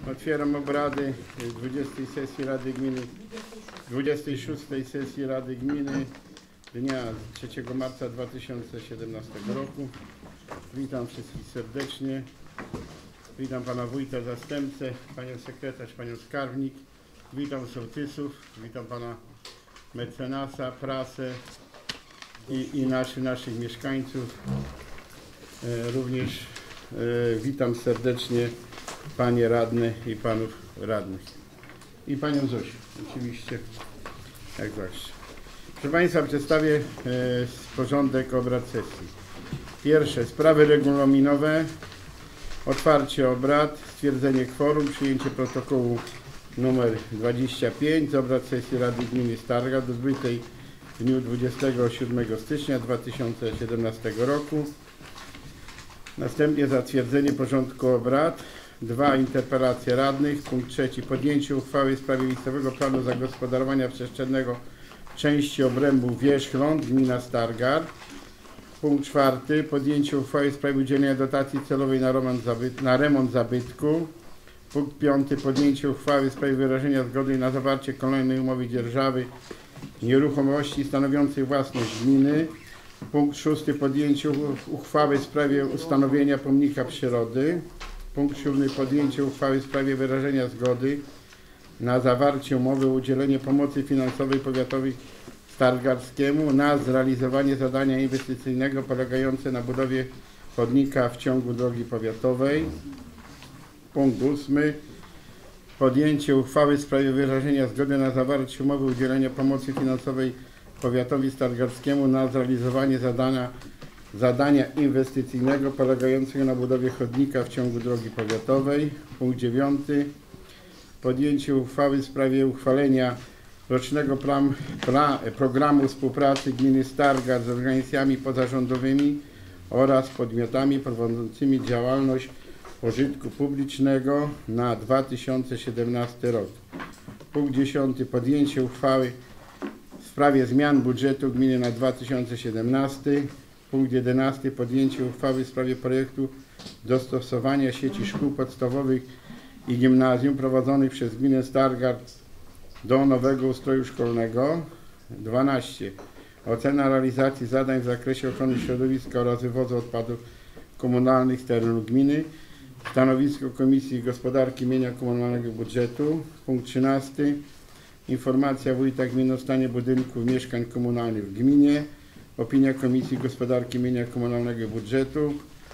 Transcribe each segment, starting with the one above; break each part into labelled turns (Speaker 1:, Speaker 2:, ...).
Speaker 1: Otwieram obrady 20. sesji Rady Gminy, 26. sesji Rady Gminy dnia 3 marca 2017 roku. Witam wszystkich serdecznie. Witam pana wójta, zastępcę, panią sekretarz, panią skarbnik. Witam sołtysów, witam pana mecenasa, prasę i naszych mieszkańców. Również witam serdecznie panie radne i panów radnych. I panią Zosię, oczywiście, jak zawsze. Proszę państwa, przedstawię porządek obrad sesji. Pierwsze, sprawy regulaminowe, otwarcie obrad, stwierdzenie kworum, przyjęcie protokołu numer 25 z obrad sesji Rady Gminy Stargard odbytej w dniu 27 stycznia 2017 roku. Następnie zatwierdzenie porządku obrad. 2. Interpelacje radnych. Punkt 3. Podjęcie uchwały w sprawie miejscowego planu zagospodarowania przestrzennego części obrębu Wierzchląt, gmina Stargard. Punkt 4. Podjęcie uchwały w sprawie udzielenia dotacji celowej na remont zabytku. Punkt 5. Podjęcie uchwały w sprawie wyrażenia zgody na zawarcie kolejnej umowy dzierżawy nieruchomości stanowiącej własność gminy. Punkt 6. Podjęcie uchwały w sprawie ustanowienia pomnika przyrody. Punkt 7. Podjęcie uchwały w sprawie wyrażenia zgody na zawarcie umowy o udzielenie pomocy finansowej powiatowi stargardzkiemu na zrealizowanie zadania inwestycyjnego polegające na budowie chodnika w ciągu drogi powiatowej. Punkt 8. Podjęcie uchwały w sprawie wyrażenia zgody na zawarcie umowy o udzielenie pomocy finansowej powiatowi stargardzkiemu na zrealizowanie zadania inwestycyjnego polegającego na budowie chodnika w ciągu drogi powiatowej. Punkt 9. Podjęcie uchwały w sprawie uchwalenia rocznego programu współpracy gminy Stargard z organizacjami pozarządowymi oraz podmiotami prowadzącymi działalność pożytku publicznego na 2017 rok. Punkt 10. Podjęcie uchwały w sprawie zmian budżetu gminy na 2017. Punkt 11. Podjęcie uchwały w sprawie projektu dostosowania sieci szkół podstawowych i gimnazjum prowadzonych przez gminę Stargard do nowego ustroju szkolnego. 12. Ocena realizacji zadań w zakresie ochrony środowiska oraz wywozu odpadów komunalnych z terenu gminy. Stanowisko Komisji Gospodarki Mienia Komunalnego i Budżetu. Punkt 13. Informacja wójta gminy o stanie budynków mieszkań komunalnych w gminie. Opinia Komisji Gospodarki Mienia Komunalnego i Budżetu.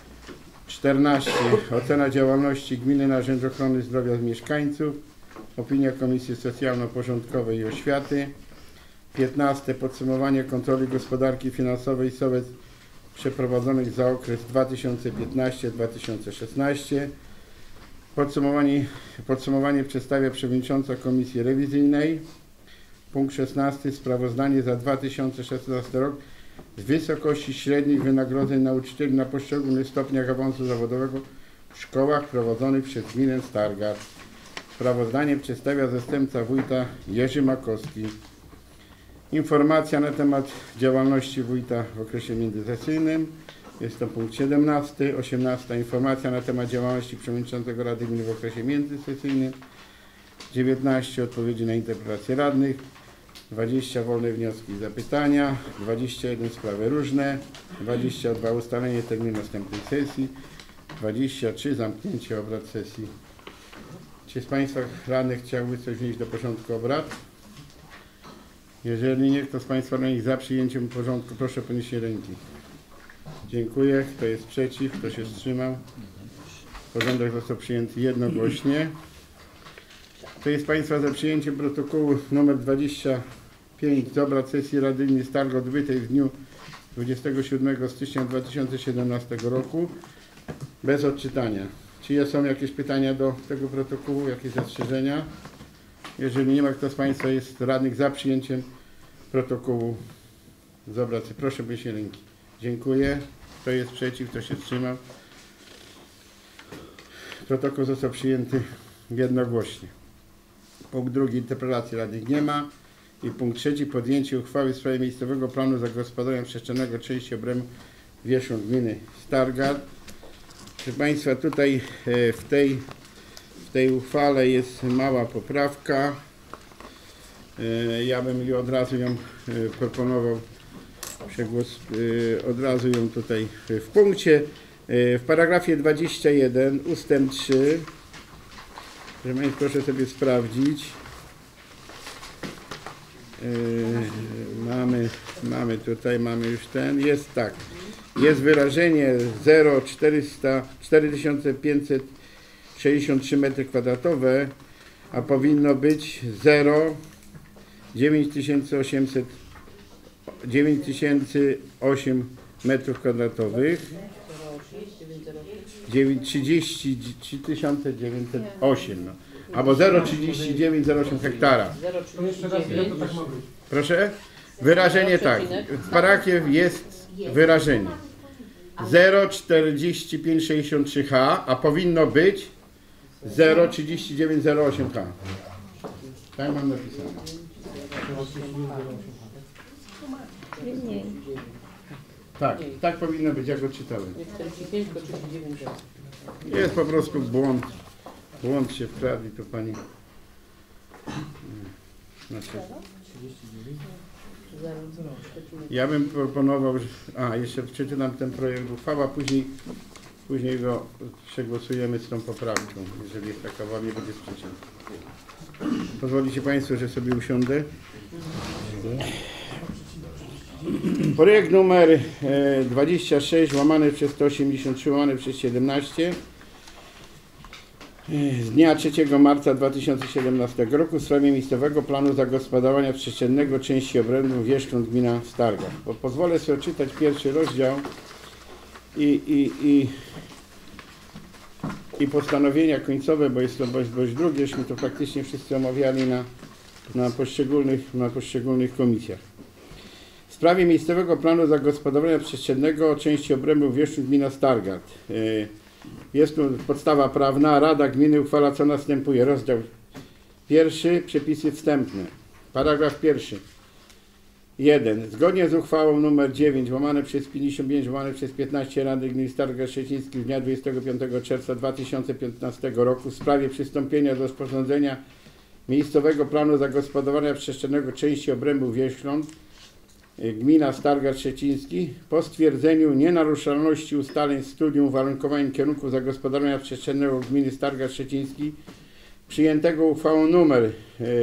Speaker 1: 14. Ocena działalności gminy na rzecz ochrony zdrowia mieszkańców. Opinia Komisji Socjalno-Porządkowej i Oświaty. 15. Podsumowanie kontroli gospodarki finansowej SOWET przeprowadzonych za okres 2015-2016. Podsumowanie przedstawia przewodnicząca Komisji Rewizyjnej. Punkt 16. Sprawozdanie za 2016 rok z wysokości średnich wynagrodzeń nauczycieli na poszczególnych stopniach awansu zawodowego w szkołach prowadzonych przez gminę Stargard. Sprawozdanie przedstawia zastępca wójta Jerzy Makowski. Informacja na temat działalności wójta w okresie międzysesyjnym. Jest to punkt 17. 18. Informacja na temat działalności przewodniczącego Rady Gminy w okresie międzysesyjnym. 19. Odpowiedzi na interpelacje radnych. 20. Wolne wnioski i zapytania. 21. Sprawy różne. 22. Ustalenie terminu następnej sesji. 23. Zamknięcie obrad sesji. Czy z państwa radnych chciałby coś wnieść do porządku obrad? Jeżeli nie, kto z państwa radnych za przyjęciem porządku, proszę o podniesienie ręki. Dziękuję. Kto jest przeciw? Kto się wstrzymał? Porządek został przyjęty jednogłośnie. Kto jest państwa za przyjęciem protokołu nr 25 z obrad sesji Rady Gminy Stargard odbytej w dniu 27 stycznia 2017 roku bez odczytania? Czy są jakieś pytania do tego protokołu, jakieś zastrzeżenia? Jeżeli nie ma, kto z państwa jest radnych za przyjęciem protokołu z obrad, proszę o podniesienie ręki. Dziękuję. Kto jest przeciw? Kto się wstrzymał? Protokół został przyjęty jednogłośnie. Punkt 2. Interpelacji radnych nie ma. I punkt 3. Podjęcie uchwały w sprawie miejscowego planu zagospodarowania przestrzennego części obrębu Wierzchląt gminy Stargard. Proszę państwa, tutaj w w tej uchwale jest mała poprawka. Ja bym od razu ją proponował, od razu ją tutaj w punkcie. W paragrafie 21 ustęp 3, proszę sobie sprawdzić. Mamy już jest tak. Jest wyrażenie 4563 m2, a powinno być 9008 m2. 33 908, no. Albo 0,3908 hektara. Proszę? Wyrażenie tak. W paragrafie jest wyrażenie 0,4563H, a powinno być 0,3908H. Tak mam napisane. Tak powinno być, jak go czytałem. Jest po prostu błąd. Błąd się wkradł i to pani. Ja bym proponował, jeszcze przeczytam ten projekt uchwała, później go przegłosujemy z tą poprawką, jeżeli jest taka wam nie będzie sprzeciwu. Pozwolicie Państwo, że sobie usiądę. Projekt numer 26/183/17 z dnia 3 marca 2017 roku w sprawie miejscowego planu zagospodarowania przestrzennego części obrębów Wierzchląt, gmina Stargard. Bo pozwolę sobie odczytać pierwszy rozdział i postanowienia końcowe, bo jest to dość drugie, żeśmy to praktycznie wszyscy omawiali na poszczególnych komisjach. W sprawie miejscowego planu zagospodarowania przestrzennego części obrębów Wierzchląt, gmina Stargard. Jest tu podstawa prawna. Rada Gminy uchwala co następuje. Rozdział 1. Przepisy wstępne. Paragraf 1. 1. Zgodnie z uchwałą nr 9/55/15 Rady Gminy Stargard Szczeciński z dnia 25 czerwca 2015 roku w sprawie przystąpienia do sporządzenia miejscowego planu zagospodarowania przestrzennego części obrębów Wierzchląt, gmina Stargard Szczeciński, po stwierdzeniu nienaruszalności ustaleń studium uwarunkowań kierunków zagospodarowania przestrzennego gminy Stargard Szczeciński przyjętego uchwałą nr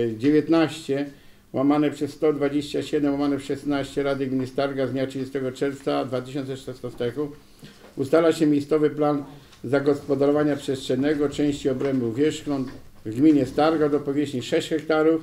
Speaker 1: 19/127/16 Rady Gminy Stargard z dnia 30 czerwca 2016 ustala się miejscowy plan zagospodarowania przestrzennego części obrębów Wierzchląt w gminie Stargard o powierzchni 6 hektarów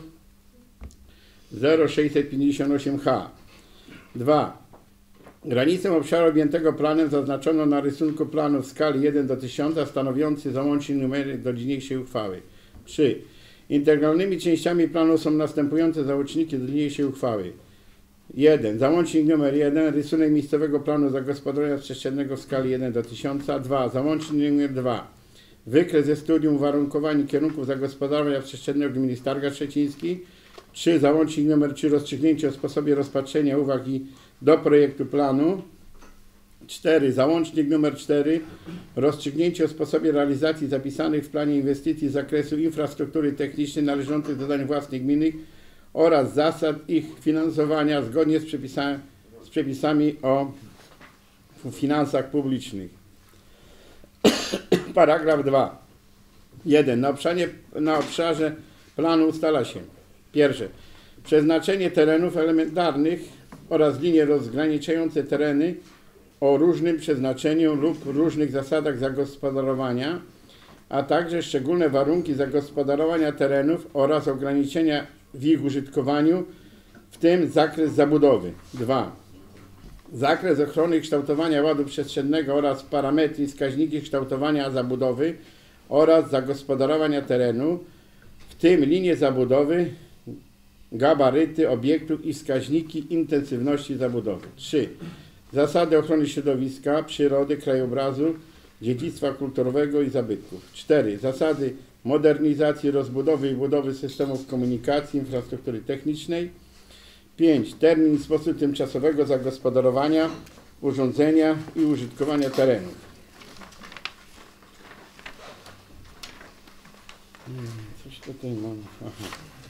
Speaker 1: 0,658 ha. 2. Granicę obszaru objętego planem zaznaczono na rysunku planu w skali 1:1000 stanowiący załącznik numery do niniejszej uchwały. 3. Integralnymi częściami planu są następujące załączniki do niniejszej uchwały. 1. Załącznik numer 1. Rysunek miejscowego planu zagospodarowania przestrzennego w skali 1:1000. 2. Załącznik numer 2. Wykres ze studium uwarunkowań kierunków zagospodarowania przestrzennego gminy Stargard Szczeciński. 3. Załącznik nr 3. Rozstrzygnięcie o sposobie rozpatrzenia uwagi do projektu planu. 4. Załącznik nr 4. Rozstrzygnięcie o sposobie realizacji zapisanych w planie inwestycji z zakresu infrastruktury technicznej należących do zadań własnych gminy oraz zasad ich finansowania zgodnie z przepisami o finansach publicznych. Paragraf 2. 1. Na obszarze planu ustala się: pierwsze, przeznaczenie terenów elementarnych oraz linie rozgraniczające tereny o różnym przeznaczeniu lub różnych zasadach zagospodarowania, a także szczególne warunki zagospodarowania terenów oraz ograniczenia w ich użytkowaniu, w tym zakres zabudowy. 2. Zakres ochrony i kształtowania ładu przestrzennego oraz parametry i wskaźniki kształtowania zabudowy oraz zagospodarowania terenu, w tym linie zabudowy, gabaryty obiektu i wskaźniki intensywności zabudowy. 3. Zasady ochrony środowiska, przyrody, krajobrazu, dziedzictwa kulturowego i zabytków. 4. Zasady modernizacji, rozbudowy i budowy systemów komunikacji, infrastruktury technicznej. 5. Termin i sposób tymczasowego zagospodarowania, urządzenia i użytkowania terenów. Coś tutaj mam. Aha.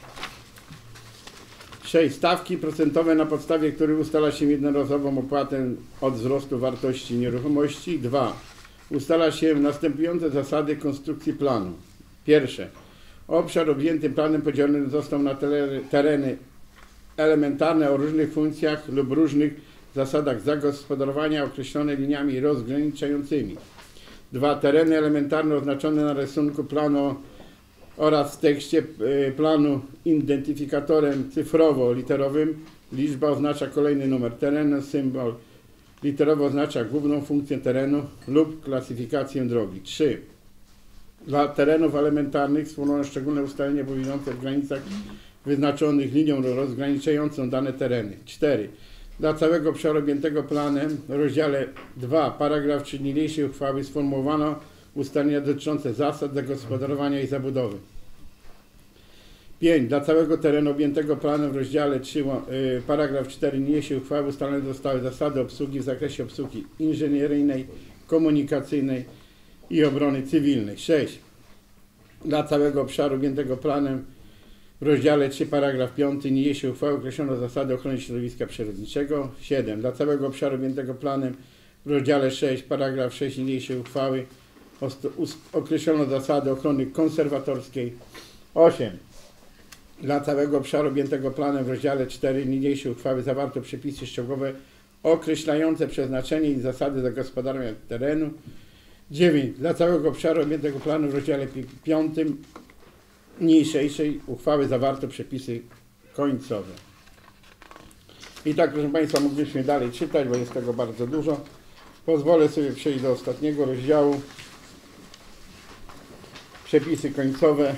Speaker 1: 6. Stawki procentowe, na podstawie których ustala się jednorazową opłatę od wzrostu wartości nieruchomości. 2. Ustala się następujące zasady konstrukcji planu. Pierwsze. Obszar objęty planem podzielony został na tereny elementarne o różnych funkcjach lub różnych zasadach zagospodarowania określone liniami rozgraniczającymi. 2. Tereny elementarne oznaczone na rysunku planu oraz w tekście planu identyfikatorem cyfrowo-literowym. Liczba oznacza kolejny numer terenu, symbol literowo oznacza główną funkcję terenu lub klasyfikację drogi. 3. Dla terenów elementarnych stworzono szczególne ustalenie obowiązujące w granicach wyznaczonych linią rozgraniczającą dane tereny. 4. Dla całego obszaru objętego planem w rozdziale 2, paragraf 3 niniejszej uchwały sformułowano ustalenia dotyczące zasad zagospodarowania i zabudowy. 5. Dla całego terenu objętego planem w rozdziale 3, paragraf 4 niniejszej uchwały ustalone zostały zasady obsługi w zakresie obsługi inżynieryjnej, komunikacyjnej i obrony cywilnej. 6. Dla całego obszaru objętego planem w rozdziale 3, paragraf 5 niniejszej uchwały określono zasady ochrony środowiska przyrodniczego. 7. Dla całego obszaru objętego planem w rozdziale 6, paragraf 6 niniejszej uchwały określono zasady ochrony konserwatorskiej. 8. Dla całego obszaru objętego planem w rozdziale 4 niniejszej uchwały zawarto przepisy szczegółowe określające przeznaczenie i zasady zagospodarowania terenu. 9. Dla całego obszaru objętego planem w rozdziale 5 niniejszej uchwały zawarto przepisy końcowe. I tak, proszę Państwa, mogliśmy dalej czytać, bo jest tego bardzo dużo. Pozwolę sobie przejść do ostatniego rozdziału. Przepisy końcowe.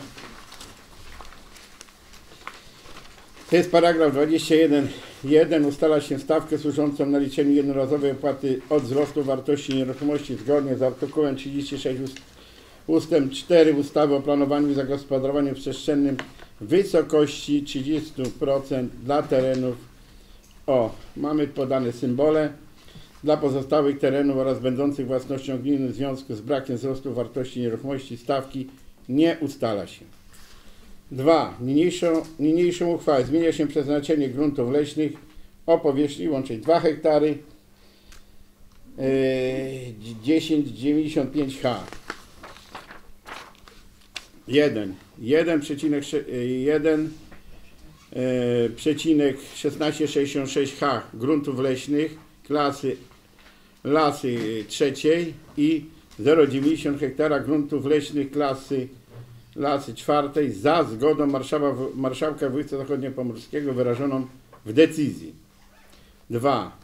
Speaker 1: To jest paragraf 21.1. Ustala się stawkę służącą naliczeniu jednorazowej opłaty od wzrostu wartości nieruchomości zgodnie z artykułem 36 ustęp 4 ustawy o planowaniu i zagospodarowaniu przestrzennym w wysokości 30% dla terenów mamy podane symbole dla pozostałych terenów oraz będących własnością gminy w związku z brakiem wzrostu wartości nieruchomości stawki nie ustala się. 2. Niniejszą uchwałę zmienia się przeznaczenie gruntów leśnych o powierzchni łącznie 2 hektary 1095 ha. 1,1666 ha gruntów leśnych klasy lasy trzeciej i 0,90 hektara gruntów leśnych klasy lasy czwartej za zgodą marszałka województwa zachodniopomorskiego wyrażoną w decyzji. 2.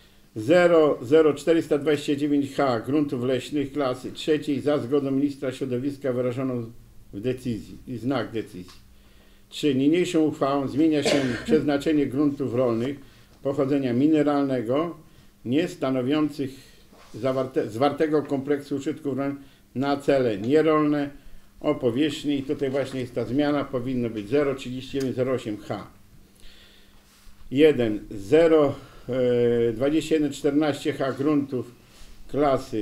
Speaker 1: 0,429 ha gruntów leśnych klasy trzeciej za zgodą ministra środowiska wyrażoną w decyzji i znak decyzji. 3. Niniejszą uchwałą zmienia się przeznaczenie gruntów rolnych pochodzenia mineralnego nie stanowiących zwartego kompleksu użytków rolnych na cele nierolne o powierzchni, i tutaj właśnie jest ta zmiana, powinno być 0,3108 ha. 1. 0,2114 ha gruntów klasy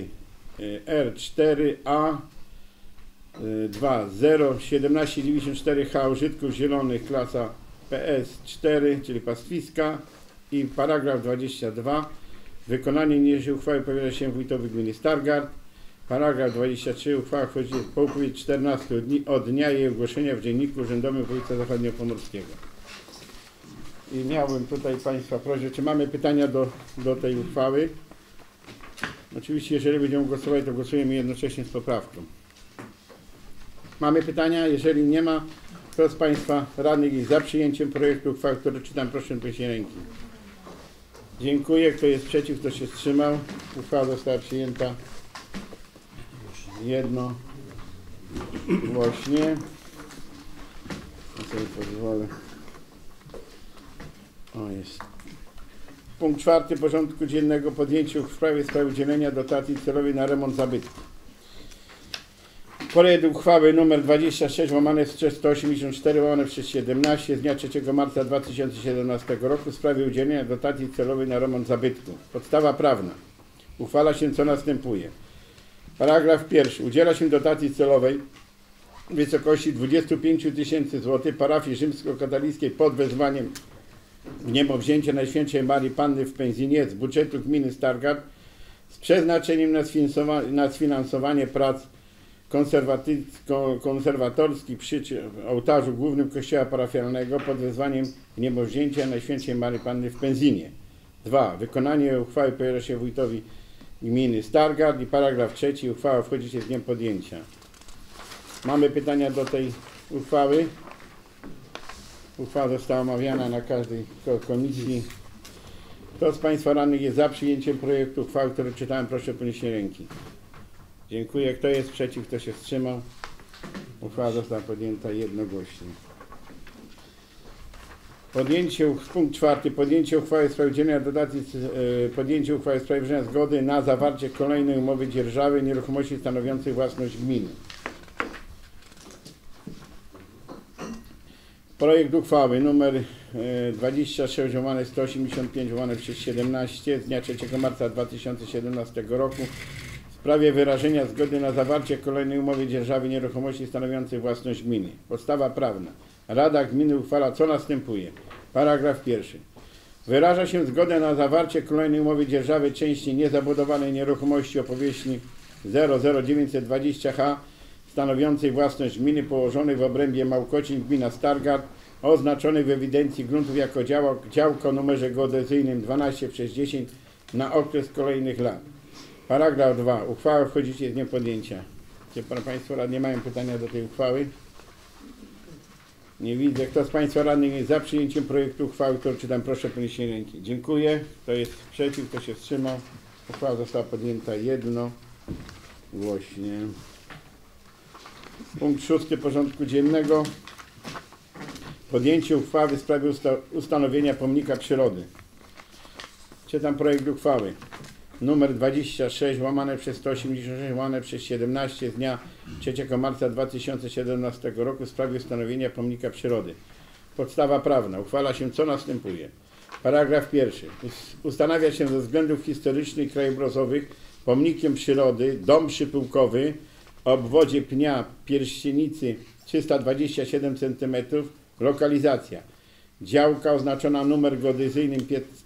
Speaker 1: R4A. 2. 0,1794 ha użytków zielonych klasa PS4, czyli pastwiska. I paragraf 22. Wykonanie niniejszej uchwały powierza się wójtowi gminy Stargard. Paragraf 23. Uchwała wchodzi po upływie 14 dni od dnia jej ogłoszenia w Dzienniku Urzędowym Województwa Zachodniopomorskiego. I miałbym tutaj Państwa prośbę, czy mamy pytania do tej uchwały? Oczywiście, jeżeli będziemy głosować, to głosujemy jednocześnie z poprawką. Mamy pytania? Jeżeli nie ma, kto z Państwa radnych jest za przyjęciem projektu uchwały, który czytam, proszę o podniesienie ręki. Dziękuję. Kto jest przeciw, kto się wstrzymał? Uchwała została przyjęta jednogłośnie. Ja sobie pozwolę. O, jest. Punkt 4 porządku dziennego: podjęcie uchwały w sprawie udzielenia dotacji celowej na remont zabytku. Projekt uchwały nr 26/184/17 z dnia 3 marca 2017 roku w sprawie udzielenia dotacji celowej na remont zabytku. Podstawa prawna. Uchwala się, co następuje. Paragraf 1. Udziela się dotacji celowej w wysokości 25 000 zł parafii rzymskokatolickiej pod wezwaniem w niebowzięcie Najświętszej Marii Panny w Pęzinie z budżetu gminy Stargard z przeznaczeniem na sfinansowanie prac konserwatorskich przy ołtarzu głównym kościoła parafialnego pod wezwaniem niebowzięcia Najświętszej Marii Panny w Pęzinie. 2. Wykonanie uchwały powierza się wójtowi gminy Stargard. I paragraf 3. Uchwała wchodzi się z dniem podjęcia. Mamy pytania do tej uchwały. Uchwała została omawiana na każdej komisji. Kto z Państwa radnych jest za przyjęciem projektu uchwały, który czytałem, proszę o podniesienie ręki. Dziękuję. Kto jest przeciw, kto się wstrzymał? Uchwała została podjęta jednogłośnie. Punkt 4. Podjęcie uchwały w sprawie udzielenia dotacji, podjęcie uchwały w sprawie wyrażenia zgody na zawarcie kolejnej umowy dzierżawy nieruchomości stanowiących własność gminy. Projekt uchwały nr 26/185/17 z dnia 3 marca 2017 roku w sprawie wyrażenia zgody na zawarcie kolejnej umowy dzierżawy nieruchomości stanowiących własność gminy. Podstawa prawna. Rada Gminy uchwala, co następuje. Paragraf 1. Wyraża się zgodę na zawarcie kolejnej umowy dzierżawy części niezabudowanej nieruchomości o powierzchni 00920 ha stanowiącej własność gminy położonej w obrębie Małkocin, gmina Stargard, oznaczonej w ewidencji gruntów jako działko o numerze geodezyjnym 12/10 na okres kolejnych lat. Paragraf 2. Uchwała wchodzi się z dniem podjęcia. Czy Państwo radni mają pytania do tej uchwały? Nie widzę. Kto z Państwa radnych jest za przyjęciem projektu uchwały, który czytam, proszę o podniesienie ręki. Dziękuję. Kto jest przeciw, kto się wstrzymał? Uchwała została podjęta jednogłośnie. Punkt 6 porządku dziennego. Podjęcie uchwały w sprawie ustanowienia pomnika przyrody. Czytam projekt uchwały numer 26/186/17 z dnia 3 marca 2017 roku w sprawie ustanowienia pomnika przyrody. Podstawa prawna. Uchwala się, co następuje. Paragraf 1. Ustanawia się ze względów historycznych i krajobrazowych pomnikiem przyrody dom przypyłkowy o obwodzie pnia pierścienicy 327 cm. Lokalizacja. Działka oznaczona numer geodezyjnym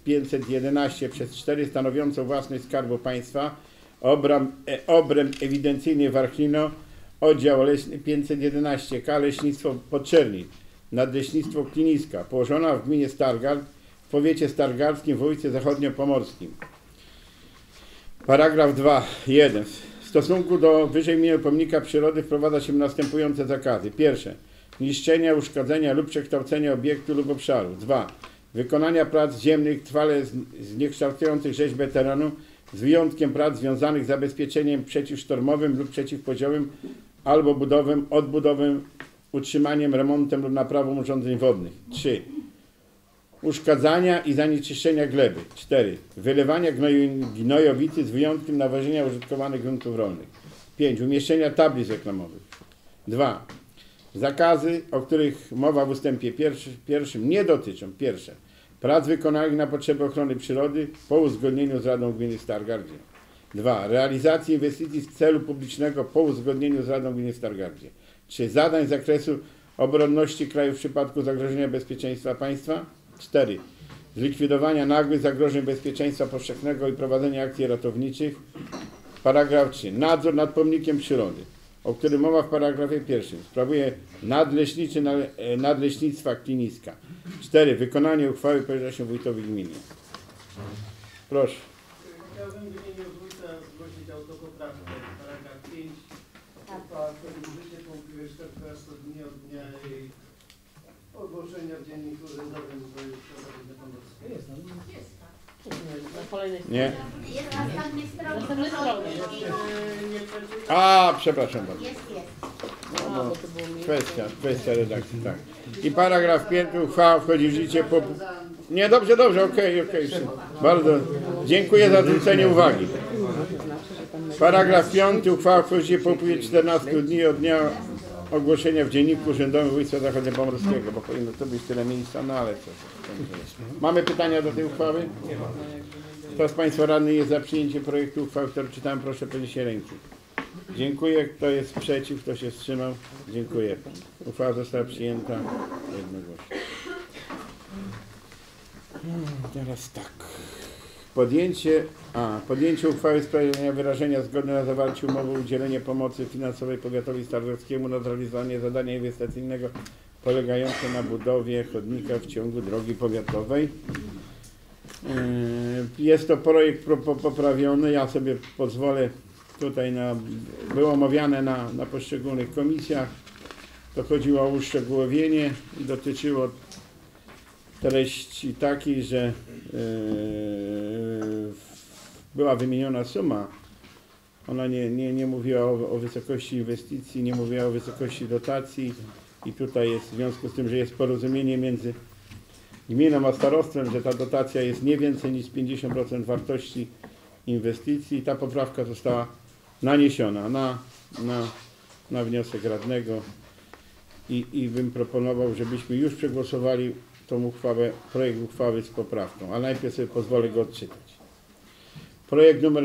Speaker 1: 511/4 stanowiącą własność Skarbu Państwa. Obręb ewidencyjny Warchlino. Oddział leśny 511K. Leśnictwo Podczernik. Nadleśnictwo Kliniska. Położona w gminie Stargard w powiecie stargardzkim w województwie zachodniopomorskim. Paragraf 2.1. W stosunku do wyżej wymienionego pomnika przyrody wprowadza się następujące zakazy. Pierwsze. Niszczenia, uszkodzenia lub przekształcenia obiektu lub obszaru. 2. Wykonania prac ziemnych trwale zniekształcających rzeźbę terenu z wyjątkiem prac związanych z zabezpieczeniem przeciwsztormowym lub przeciwpodziałowym albo budową, odbudową, utrzymaniem, remontem lub naprawą urządzeń wodnych. 3. Uszkadzania i zanieczyszczenia gleby. 4. Wylewania gnojowicy z wyjątkiem nawożenia użytkowanych gruntów rolnych. 5. Umieszczenia tablic reklamowych. 2. Zakazy, o których mowa w ustępie pierwszym, nie dotyczą. Pierwsze. Prac wykonanych na potrzeby ochrony przyrody po uzgodnieniu z Radą Gminy Stargardzie. 2. Realizacji inwestycji z celu publicznego po uzgodnieniu z Radą Gminy Stargardzie. 3. Zadań z zakresu obronności kraju w przypadku zagrożenia bezpieczeństwa państwa. 4. Zlikwidowania nagłych zagrożeń bezpieczeństwa powszechnego i prowadzenia akcji ratowniczych. Paragraf 3. Nadzór nad pomnikiem przyrody, o którym mowa w paragrafie 1. Sprawuje nadleśniczy Nadleśnictwa Kliniska. 4. Wykonanie uchwały powierza się wójtowi gminy. Proszę.
Speaker 2: Chciałbym w imieniu wójta zgłosić autopoprawkę. Paragraf 5. Uchwała wchodzi w życie po upływie 14 dni od dnia jej ogłoszenia w Dzienniku Urzędowym Województwa Zachodniopomorskim.
Speaker 3: Na kolejnej
Speaker 1: Nie.
Speaker 4: Jest na następnej stronie.
Speaker 3: Następnej stronie.
Speaker 1: A, przepraszam bardzo.
Speaker 4: Jest.
Speaker 3: bo to było mi.
Speaker 1: Kwestia redakcji, tak. I paragraf 5. Uchwała wchodzi w życie po... Nie, dobrze, okej. Bardzo dziękuję za zwrócenie uwagi. Paragraf 5. Uchwała wchodzi w życie po upływie 14 dni od dnia ogłoszenia w Dzienniku Urzędowym Województwa Zachodniopomorskiego, bo powinno to być tyle miejsca, no ale co. Mamy pytania do tej uchwały? Kto z Państwa radnych jest za przyjęciem projektu uchwały, który czytałem, proszę podnieść ręki. Dziękuję. Kto jest przeciw? Kto się wstrzymał? Dziękuję. Uchwała została przyjęta jednogłośnie. Teraz tak. Podjęcie uchwały w sprawie wyrażenia zgody na zawarcie umowy o udzielenie pomocy finansowej powiatowi stargardzkiemu na zrealizowanie zadania inwestycyjnego polegające na budowie chodnika w ciągu drogi powiatowej. Jest to projekt poprawiony. Ja sobie pozwolę tutaj było omawiane na poszczególnych komisjach. To chodziło o uszczegółowienie i dotyczyło treści takiej, że była wymieniona suma. Ona nie mówiła o wysokości inwestycji, nie mówiła o wysokości dotacji i tutaj jest w związku z tym, że jest porozumienie między gminą a starostwem, że ta dotacja jest nie więcej niż 50% wartości inwestycji. Ta poprawka została naniesiona na wniosek radnego i bym proponował, żebyśmy już przegłosowali tą uchwałę, projekt uchwały z poprawką, ale najpierw sobie pozwolę go odczytać. Projekt numer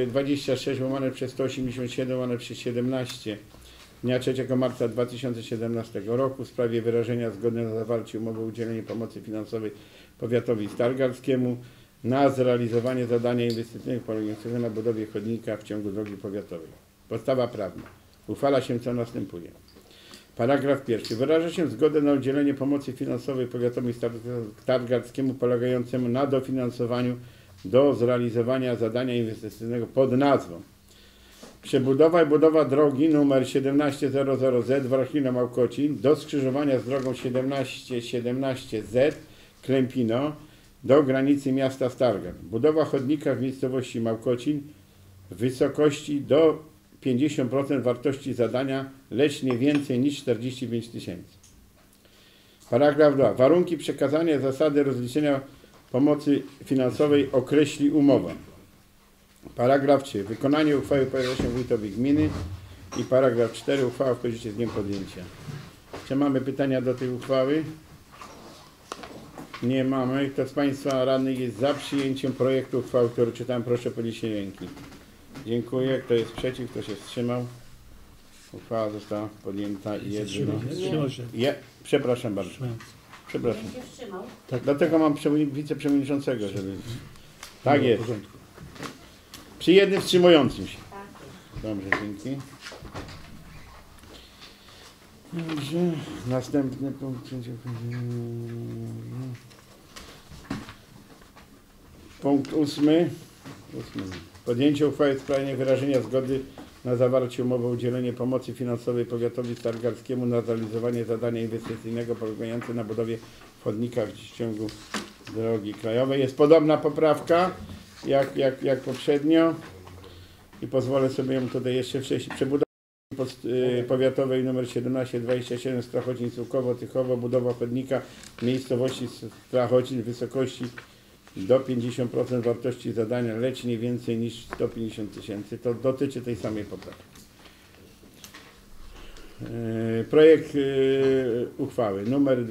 Speaker 1: 26/187/17 dnia 3 marca 2017 roku w sprawie wyrażenia zgody na zawarcie umowy o udzielenie pomocy finansowej powiatowi stargardzkiemu na zrealizowanie zadania inwestycyjnego polegającego na budowie chodnika w ciągu drogi powiatowej. Podstawa prawna. Uchwala się co następuje. Paragraf pierwszy. Wyraża się zgodę na udzielenie pomocy finansowej powiatowi stargardzkiemu polegającemu na dofinansowaniu do zrealizowania zadania inwestycyjnego pod nazwą przebudowa i budowa drogi nr 1700Z Wrocławia-Małkocin do skrzyżowania z drogą 1717Z Klempino do granicy miasta Stargard. Budowa chodnika w miejscowości Małkocin w wysokości do 50% wartości zadania, lecz nie więcej niż 45 000. Paragraf 2. Warunki przekazania i zasady rozliczenia pomocy finansowej określi umowa. Paragraf 3. Wykonanie uchwały powierza się wójtowi gminy. I paragraf 4. Uchwała wchodzi z dniem podjęcia. Czy mamy pytania do tej uchwały? Nie mamy. Kto z Państwa radnych jest za przyjęciem projektu uchwały, który czytałem? Proszę o podniesienie ręki. Dziękuję. Kto jest przeciw? Kto się wstrzymał? Uchwała została podjęta przepraszam bardzo. Przepraszam. Tak. Dlatego mam wiceprzewodniczącego, żeby... Tak jest. Przy jednym wstrzymującym się. Dobrze, dzięki. Dobrze. Następny punkt. Punkt 8. Podjęcie uchwały w sprawie wyrażenia zgody na zawarcie umowy o udzielenie pomocy finansowej powiatowi stargardzkiemu na zrealizowanie zadania inwestycyjnego polegającego na budowie chodnika w ciągu drogi krajowej. Jest podobna poprawka jak poprzednio i pozwolę sobie ją tutaj jeszcze wcześniej. Przebudowa powiatowej nr 1727 Strachocin-Sułkowo, Tychowo, budowa chodnika w miejscowości Strachocin w wysokości do 50% wartości zadania, lecz nie więcej niż 150 000. To dotyczy tej samej poprawki. Projekt uchwały nr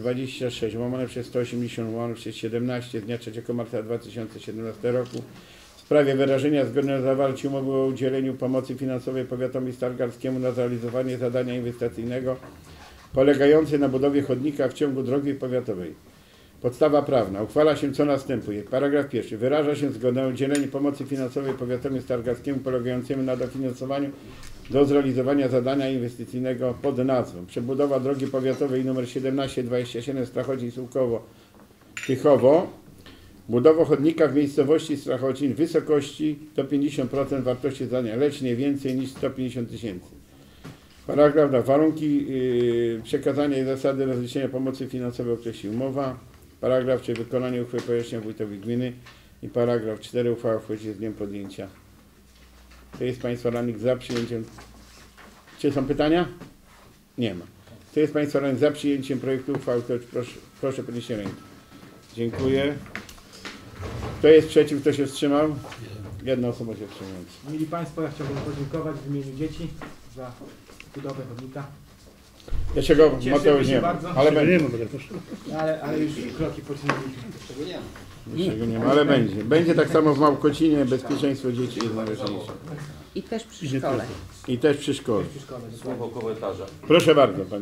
Speaker 1: 26/180/17 z dnia 3 marca 2017 roku w sprawie wyrażenia zgody na zawarcie umowy o udzieleniu pomocy finansowej powiatowi stargardzkiemu na zrealizowanie zadania inwestycyjnego polegającej na budowie chodnika w ciągu drogi powiatowej. Podstawa prawna. Uchwala się co następuje. Paragraf pierwszy. Wyraża się zgodę na udzielenie pomocy finansowej powiatowi stargardzkiemu polegającemu na dofinansowaniu do zrealizowania zadania inwestycyjnego pod nazwą przebudowa drogi powiatowej nr 1727 Strachocin-Sułkowo, Tychowo, budowa chodnika w miejscowości Strachocin w wysokości do 50% wartości zadania, lecz nie więcej niż 150 000. Paragraf 2. Warunki przekazania i zasady rozliczenia pomocy finansowej określi umowa. Paragraf 3. Wykonanie uchwały powierza wójtowi gminy. I paragraf 4. Uchwała wchodzi z dniem podjęcia. Kto jest Państwa radnych za przyjęciem? Czy są pytania? Nie ma. Kto jest Państwa radnych za przyjęciem projektu uchwały? Proszę podnieść rękę. Dziękuję. Kto jest przeciw? Kto się wstrzymał? Jedna osoba się wstrzymująca.
Speaker 4: Mili Państwo, ja chciałbym podziękować w imieniu dzieci za budowę chodnika.
Speaker 1: Dlaczego
Speaker 4: Cieszymy
Speaker 1: Mateusz
Speaker 4: się
Speaker 1: nie ma?
Speaker 4: bardzo.
Speaker 1: Ale będzie.
Speaker 4: Ale już kroki poczynili.
Speaker 1: Niczego nie ma, ale będzie. Będzie tak samo w Małkocinie, bezpieczeństwo dzieci jest najważniejsze.
Speaker 3: I też przy szkole.
Speaker 1: I też przy szkole.
Speaker 5: Słowo komentarza.
Speaker 1: Proszę bardzo, panie.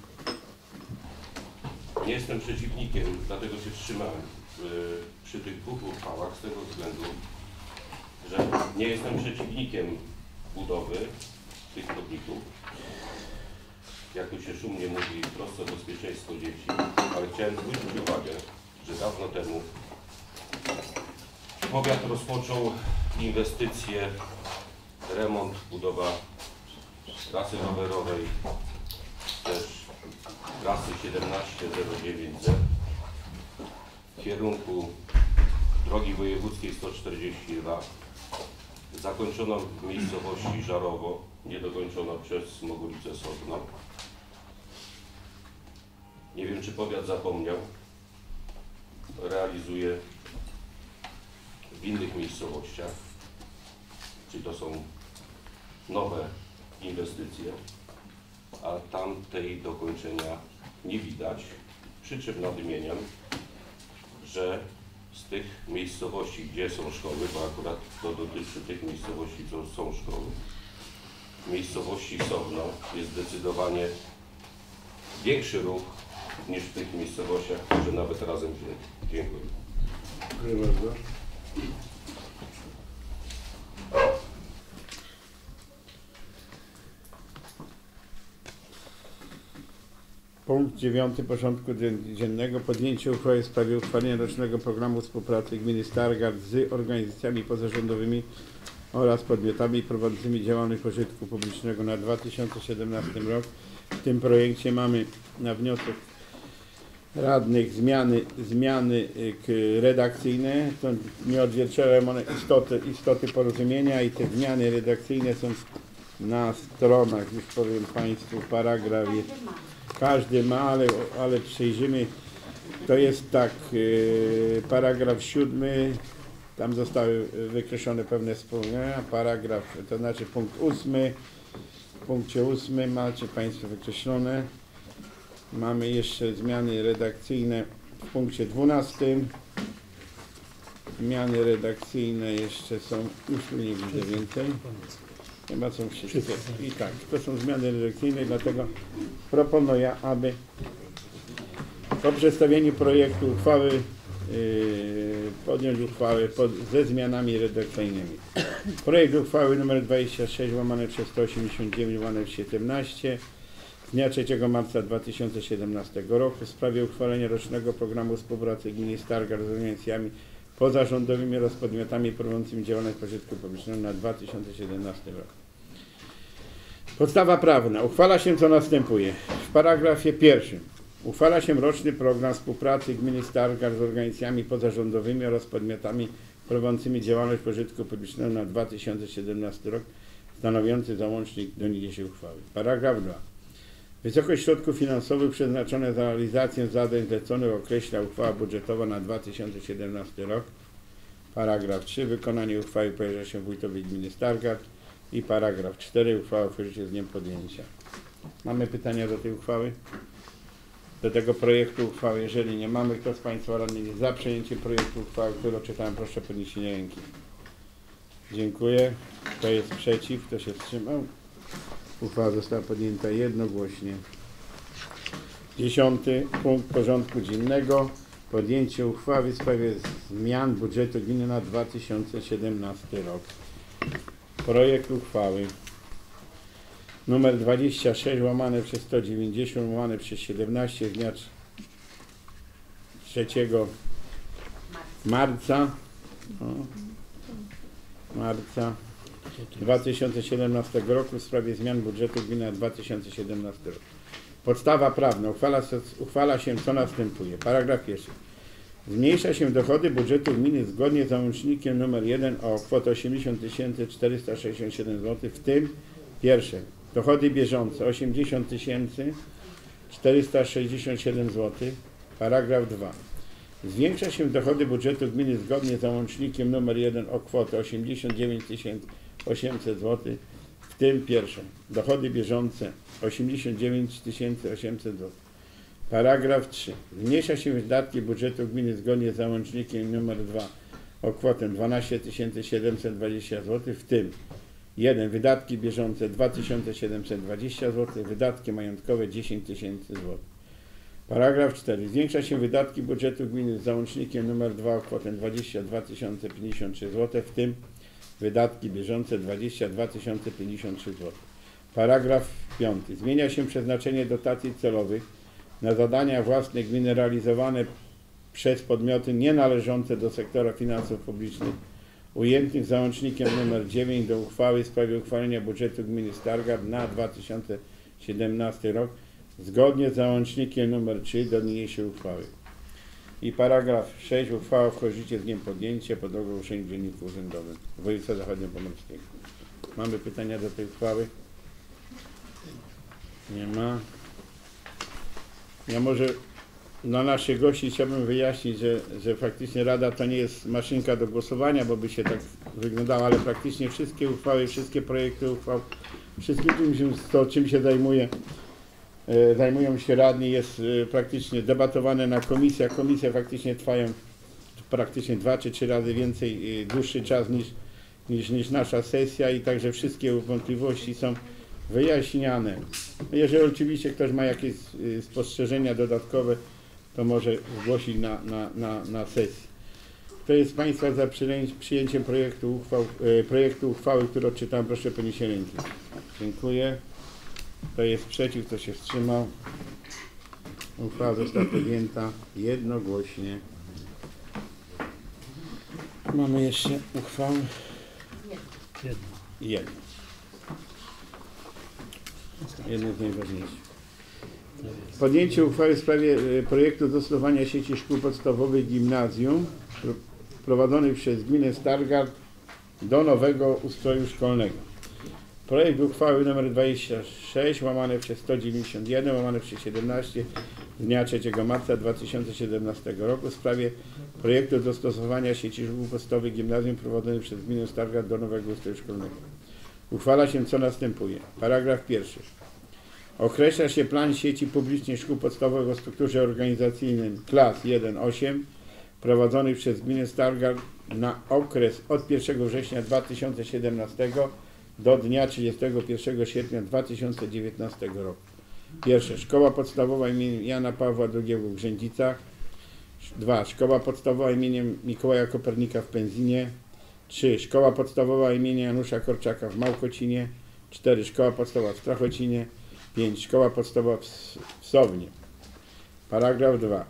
Speaker 5: Nie jestem przeciwnikiem, dlatego się wstrzymałem przy tych dwóch uchwałach z tego względu, że nie jestem przeciwnikiem budowy tych chodników. Jak tu się szumnie mówi, prosto o bezpieczeństwo dzieci, ale chciałem zwrócić uwagę, że dawno temu powiat rozpoczął inwestycje, remont, budowa trasy rowerowej, też trasy 1709Z w kierunku drogi wojewódzkiej 142. Zakończono w miejscowości Żarowo, niedokończono przez Mogulicę Sodno. Nie wiem, czy powiat zapomniał, realizuje w innych miejscowościach, czy to są nowe inwestycje, a tam tej dokończenia nie widać. Przy czym nadmieniam, że z tych miejscowości, gdzie są szkoły, bo akurat to dotyczy tych miejscowości, gdzie są szkoły, w miejscowości Sowno jest zdecydowanie większy ruch niż w tych miejscowościach, które nawet razem się. Dziękuję.
Speaker 1: Dziękuję bardzo. Punkt 9 porządku dziennego. Podjęcie uchwały w sprawie uchwalenia rocznego programu współpracy gminy Stargard z organizacjami pozarządowymi oraz podmiotami prowadzącymi działalność pożytku publicznego na 2017 rok. W tym projekcie mamy na wniosek radnych zmiany redakcyjne. To nie odzwierciedlają one istoty porozumienia i te zmiany redakcyjne są na stronach, już powiem Państwu, paragraf jest. Każdy ma, ale przejrzymy. To jest tak, paragraf 7, tam zostały wykreślone pewne wspomnienia, paragraf, to znaczy punkt 8, w punkcie 8 macie Państwo wykreślone. Mamy jeszcze zmiany redakcyjne w punkcie 12. Zmiany redakcyjne jeszcze są, już tu nie widzę więcej. Chyba są wszystkie. I tak, to są zmiany redakcyjne, dlatego proponuję, aby po przedstawieniu projektu uchwały podjąć uchwałę ze zmianami redakcyjnymi. Projekt uchwały nr 26/189/17 z dnia 3 marca 2017 roku w sprawie uchwalenia rocznego programu współpracy gminy Stargard z organizacjami pozarządowymi oraz podmiotami prowadzącymi działalność pożytku publicznego na 2017 rok. Podstawa prawna. Uchwala się co następuje. W paragrafie 1. Uchwala się roczny program współpracy gminy Stargard z organizacjami pozarządowymi oraz podmiotami prowadzącymi działalność pożytku publicznego na 2017 rok, stanowiący załącznik do niniejszej uchwały. Paragraf 2. Wysokość środków finansowych przeznaczone za realizację zadań zleconych określa uchwała budżetowa na 2017 rok. Paragraf 3. Wykonanie uchwały powierza się wójtowi gminy Stargard. I paragraf 4. Uchwała wchodzi z dniem podjęcia. Mamy pytania do tej uchwały? Do tego projektu uchwały? Jeżeli nie mamy, kto z Państwa radnych jest za przyjęciem projektu uchwały, którą czytałem, proszę o podniesienie ręki. Dziękuję. Kto jest przeciw? Kto się wstrzymał? Uchwała została podjęta jednogłośnie. 10. punkt porządku dziennego. Podjęcie uchwały w sprawie zmian budżetu gminy na 2017 rok. Projekt uchwały numer 26/190/17 z dnia 3 marca 2017 roku w sprawie zmian budżetu gminy na 2017 rok. Podstawa prawna. Uchwala się co następuje. Paragraf 1. Zmniejsza się dochody budżetu gminy zgodnie z załącznikiem nr 1 o kwotę 80 467 zł, w tym pierwsze dochody bieżące 80 467 zł. Paragraf 2. Zwiększa się dochody budżetu gminy zgodnie z załącznikiem nr 1 o kwotę 89 800 zł, w w tym pierwsze dochody bieżące 89 800 zł. Paragraf 3. Zmniejsza się wydatki budżetu gminy zgodnie z załącznikiem nr 2 o kwotę 12 720 zł, w tym 1. Wydatki bieżące 2720 zł, wydatki majątkowe 10 000 zł. Paragraf 4. Zwiększa się wydatki budżetu gminy z załącznikiem nr 2 o kwotę 22 053 zł, w tym wydatki bieżące 22 053 zł. Paragraf 5. Zmienia się przeznaczenie dotacji celowych na zadania własne gminy realizowane przez podmioty nienależące do sektora finansów publicznych ujętych załącznikiem nr 9 do uchwały w sprawie uchwalenia budżetu gminy Stargard na 2017 rok zgodnie z załącznikiem nr 3 do niniejszej uchwały. I paragraf 6. Uchwała wchodzi w życie z dniem podjęcia pod ogłoszeniem w Dzienniku Urzędowym Województwa Zachodniopomorskiego. Mamy pytania do tej uchwały? Nie ma. Ja może dla naszych gości chciałbym wyjaśnić, że faktycznie Rada to nie jest maszynka do głosowania, bo by się tak wyglądało, ale praktycznie wszystkie uchwały, wszystkie projekty uchwał, wszystkim tym, czym się zajmują się radni, jest praktycznie debatowane na komisjach. Komisje faktycznie trwają praktycznie 2 czy 3 razy więcej, dłuższy czas niż nasza sesja i także wszystkie wątpliwości są wyjaśniane. Jeżeli oczywiście ktoś ma jakieś spostrzeżenia dodatkowe, to może zgłosić na sesji. Kto jest z Państwa za przyjęciem projektu uchwały, który odczytam, proszę podnieść rękę. Dziękuję. Kto jest przeciw, kto się wstrzymał? Uchwała została podjęta jednogłośnie. Mamy jeszcze uchwałę? Jedno. Jedno z najważniejszych. Podjęcie uchwały w sprawie projektu dostosowania sieci szkół podstawowych gimnazjum prowadzonych przez gminę Stargard do nowego ustroju szkolnego. Projekt uchwały nr 26 łamane przez 191 łamane przez 17 z dnia 3 marca 2017 roku w sprawie projektu dostosowania sieci szkół podstawowych gimnazjum prowadzonych przez gminę Stargard do nowego ustroju szkolnego. Uchwala się co następuje. Paragraf 1. Określa się plan sieci publicznej szkół podstawowych o strukturze organizacyjnej klas 1-8 prowadzonych przez gminę Stargard na okres od 1 września 2017 do dnia 31 sierpnia 2019 roku. Pierwsze. Szkoła podstawowa im. Jana Pawła II w Grzędzicach. 2. Szkoła podstawowa im. Mikołaja Kopernika w Pędzinie. 3. Szkoła podstawowa im. Janusza Korczaka w Małkocinie. 4. Szkoła podstawowa w Strachocinie. 5. Szkoła podstawowa w Sownie. Paragraf 2.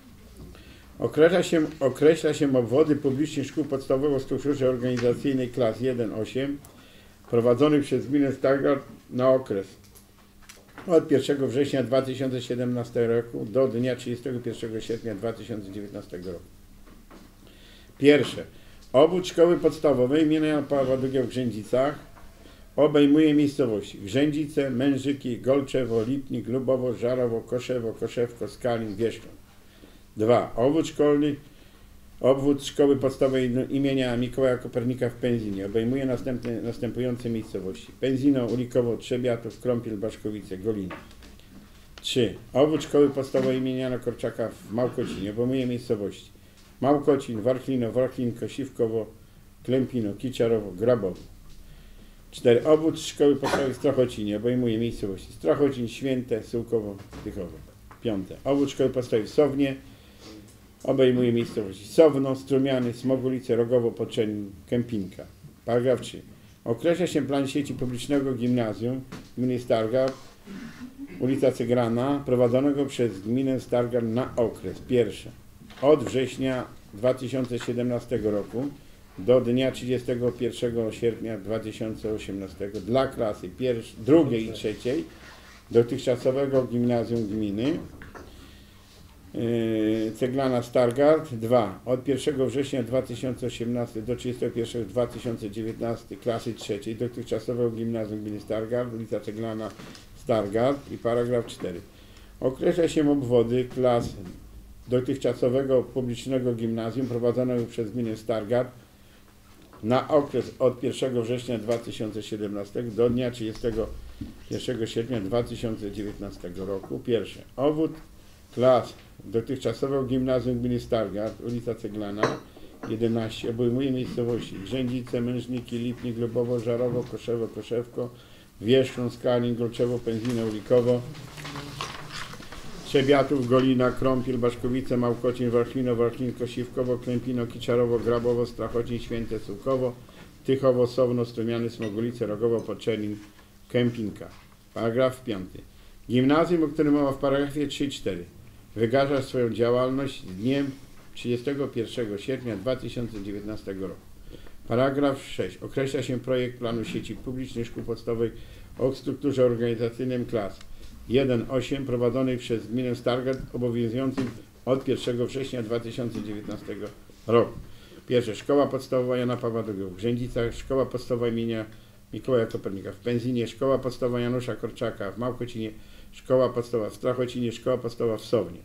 Speaker 1: Określa się obwody publicznych szkół podstawowych o strukturze organizacyjnej klas 1-8 prowadzonych przez gminę Stargard na okres od 1 września 2017 roku do dnia 31 sierpnia 2019 roku. Pierwsze. Obwód szkoły podstawowej im. Jana Pawła II w Grzędzicach obejmuje miejscowości Grzędzice, Mężyki, Golczewo, Lipnik, Lubowo, Żarowo, Koszewo, Koszewko, Skalin, Wierzchno. 2. Obwód szkoły podstawowej imienia Mikołaja Kopernika w Pędzinie obejmuje następujące miejscowości: Pędzino, Ulikowo, Trzebiatów, Krąpiel, Baszkowice, Golina. 3. Obwód szkoły podstawowej imienia Jana Korczaka w Małkocinie obejmuje miejscowości: Małkocin, Warchlino, Warchlinko, Siwkowo, Klępino, Kiciarowo, Grabowo. 4. Obwód szkoły podstawowej w Strachocinie obejmuje miejscowości: Strachocin, Święte, Sułkowo, Tychowo. 5. Obwód szkoły podstawowej w Sownie obejmuje miejscowości: Sowno, Strumiany, Smogulice, Rogowo, Poczęin, Kępinka. Paragraf 3. Określa się plan sieci publicznego gimnazjum gminy Stargard, ulica Cygrana, prowadzonego przez gminę Stargard na okres: pierwsze, od września 2017 roku do dnia 31 sierpnia 2018 dla klasy drugiej i trzeciej dotychczasowego gimnazjum gminy Ceglana Stargard. 2. Od 1 września 2018 do 31 2019 klasy trzeciej dotychczasowego gimnazjum gminy Stargard, ulica Ceglana Stargard. I paragraf 4. Określa się obwody klas dotychczasowego publicznego gimnazjum prowadzonego przez gminę Stargard na okres od 1 września 2017 do dnia 31 sierpnia 2019 roku. Pierwsze. Obwód klas dotychczasowego gimnazjum gminy Stargard, ulica Ceglana 11 obejmuje miejscowości Grzędzice, Mężniki, Lipnik, Lubowo, Żarowo, Koszewo, Koszewko, Wierzchno, Skalin, Golczewo, Pędzinę, Ulikowo, Trzebiatów, Golina, Krąpiel, Baszkowice, Małkocin, Warchlino, Warchlin, Siwkowo, Klępino, Kiczarowo, Grabowo, Strachocin, Święte, Sułkowo, Tychowo, Sowno, Strumiany, Smogulice, Rogowo, Podczernin, Kępinka. Paragraf 5. Gimnazjum, o którym mowa w paragrafie 3-4, wygasza swoją działalność z dniem 31 sierpnia 2019 roku. Paragraf 6. Określa się projekt planu sieci publicznej szkół podstawowych o strukturze organizacyjnej klas 1-8 prowadzonej przez gminę Stargard, obowiązującym od 1 września 2019 roku. Pierwsze. Szkoła podstawowa Jana Pawła II w Grzędzicach, Szkoła podstawowa imienia Mikołaja Kopernika w Pędzinie, Szkoła podstawowa Janusza Korczaka w Małkocinie, Szkoła podstawowa w Strachocinie, Szkoła podstawowa w Sownie.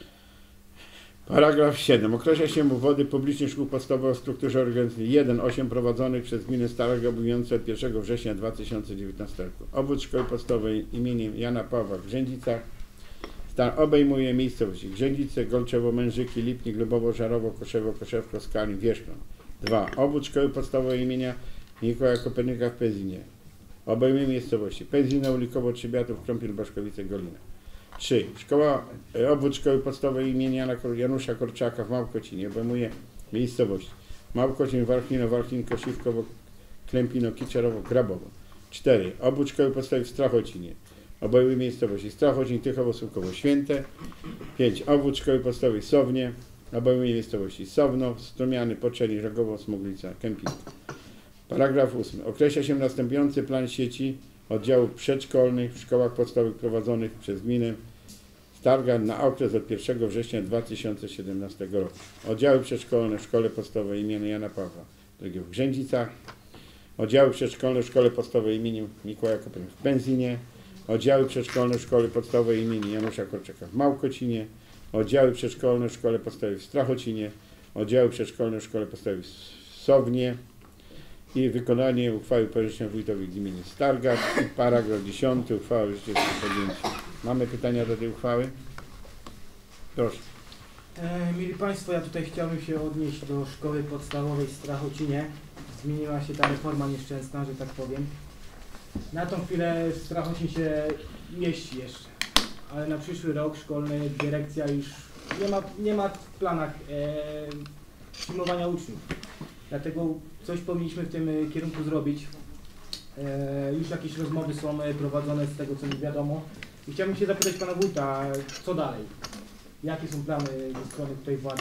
Speaker 1: Paragraf 7. Określa się obwody publicznych szkół podstawowych o strukturze organizacyjnej 1-8 prowadzonych przez gminę Stargard, obowiązujące od 1 września 2019 roku. Obwód szkoły podstawowej imieniem Jana Pawła w Grzędzicach obejmuje miejscowości Grzędzice, Golczewo, Mężyki, Lipnik, Lubowo, Żarowo, Koszewo, Koszewko, Skalin, Wierzchno. 2. Obwód szkoły podstawowej imienia Mikołaja Kopernika w Pędzinie obejmuje miejscowości Pędzina, Ulikowo, Trzebiatów, Krąpiel, Baszkowice, Golina. 3. Obwód szkoły podstawowej imienia Janusza Korczaka w Małkocinie obejmuje miejscowości Małkocin, Warchlino, Warchlin, Siwkowo, Klępino, Kiczarowo, Grabowo. 4. Obwód szkoły podstawowej w Strachocinie obejmuje miejscowości Strachocin, Tychowo, Sułkowo, Święte. 5. Obwód szkoły podstawowej w Sownie obejmuje miejscowości Sowno, Strumiany, Podczernin, Rogowo, Smoglica, Kępinka. Paragraf 8. Określa się następujący plan sieci oddziałów przedszkolnych w szkołach podstawowych prowadzonych przez gminę Stargard na okres od 1 września 2017 roku. Oddziały przedszkolne w szkole podstawowej im. Jana Pawła II w Grzędzicach, oddziały przedszkolne w szkole podstawowej im. Mikołaja Kopernika w Pędzinie, oddziały przedszkolne w szkole podstawowej im. Janusza Korczaka w Małkocinie, oddziały przedszkolne w szkole podstawowej w Strachocinie, oddziały przedszkolne w szkole podstawowej w Sownie i wykonanie uchwały powierzchnia wójtowi gminy Stargard. I paragraf 10. Uchwała życzę podjęcia. Mamy pytania do tej uchwały? Proszę.
Speaker 4: Mili Państwo, ja tutaj chciałbym się odnieść do szkoły podstawowej w Strachocinie. Zmieniła się ta reforma nieszczęsna, że tak powiem. Na tą chwilę Strachocin się mieści jeszcze, ale na przyszły rok szkolny dyrekcja już nie ma w planach przyjmowania uczniów. Dlatego coś powinniśmy w tym kierunku zrobić. Już jakieś rozmowy są prowadzone z tego, co mi wiadomo. I chciałbym się zapytać Pana Wójta, co dalej? Jakie są plany ze strony tutaj władzy?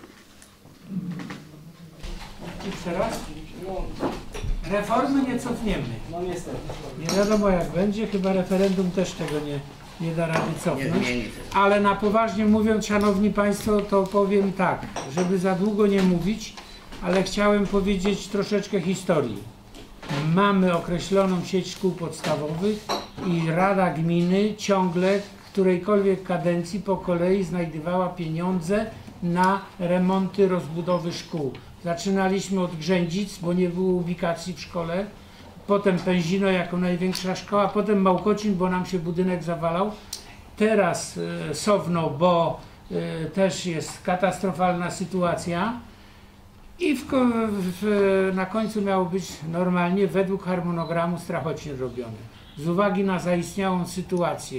Speaker 6: Jeszcze raz? Reformy nie cofniemy.
Speaker 4: No niestety.
Speaker 6: Nie wiadomo jak będzie, chyba referendum też tego nie da rady cofnąć. Ale na poważnie mówiąc, szanowni Państwo, to powiem tak, żeby za długo nie mówić, ale chciałem powiedzieć troszeczkę historii. Mamy określoną sieć szkół podstawowych i Rada Gminy ciągle w którejkolwiek kadencji po kolei znajdowała pieniądze na remonty, rozbudowy szkół. Zaczynaliśmy od Grzędzic, bo nie było ubikacji w szkole, potem Pędzino jako największa szkoła, potem Małkocin, bo nam się budynek zawalał, teraz Sowno, bo też jest katastrofalna sytuacja i na końcu miało być normalnie według harmonogramu Strachocin robione. Z uwagi na zaistniałą sytuację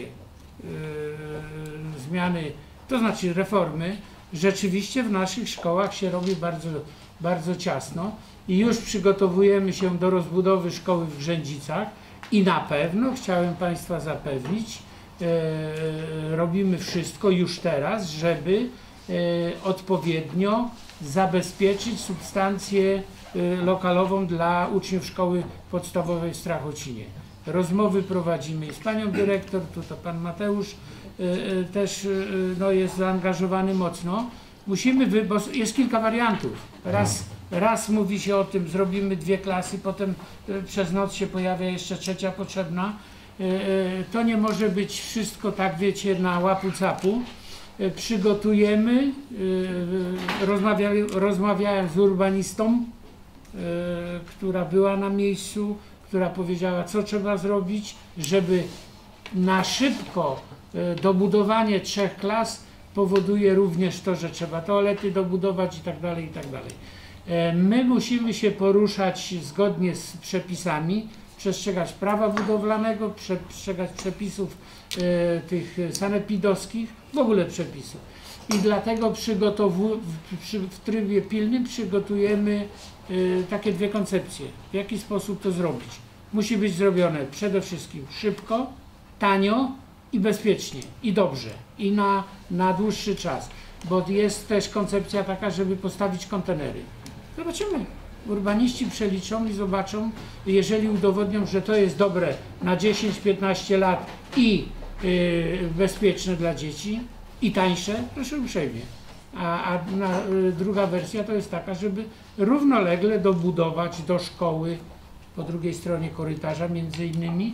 Speaker 6: zmiany, to znaczy reformy, rzeczywiście w naszych szkołach się robi bardzo, bardzo ciasno i już przygotowujemy się do rozbudowy szkoły w Grzędzicach i na pewno chciałem Państwa zapewnić, robimy wszystko już teraz, żeby odpowiednio zabezpieczyć substancję lokalową dla uczniów szkoły podstawowej w Strachocinie. Rozmowy prowadzimy z panią dyrektor, tutaj pan Mateusz też jest zaangażowany mocno. Musimy, bo jest kilka wariantów. Raz mówi się o tym, zrobimy 2 klasy, potem przez noc się pojawia jeszcze 3. potrzebna. To nie może być wszystko tak, wiecie, na łapu-capu. Przygotujemy, rozmawiałem z urbanistą która była na miejscu, która powiedziała, co trzeba zrobić, żeby na szybko dobudowanie 3 klas powoduje również to, że trzeba toalety dobudować i tak dalej, i tak dalej. My musimy się poruszać zgodnie z przepisami, przestrzegać prawa budowlanego, przestrzegać przepisów tych sanepidowskich, w ogóle przepisów. I dlatego w trybie pilnym przygotujemy takie 2 koncepcje. W jaki sposób to zrobić? Musi być zrobione przede wszystkim szybko, tanio i bezpiecznie, i dobrze, i na dłuższy czas. Bo jest też koncepcja taka, żeby postawić kontenery. Zobaczymy. Urbaniści przeliczą i zobaczą, jeżeli udowodnią, że to jest dobre na 10-15 lat i bezpieczne dla dzieci i tańsze, proszę uprzejmie. A druga wersja to jest taka, żeby równolegle dobudować do szkoły po drugiej stronie korytarza między innymi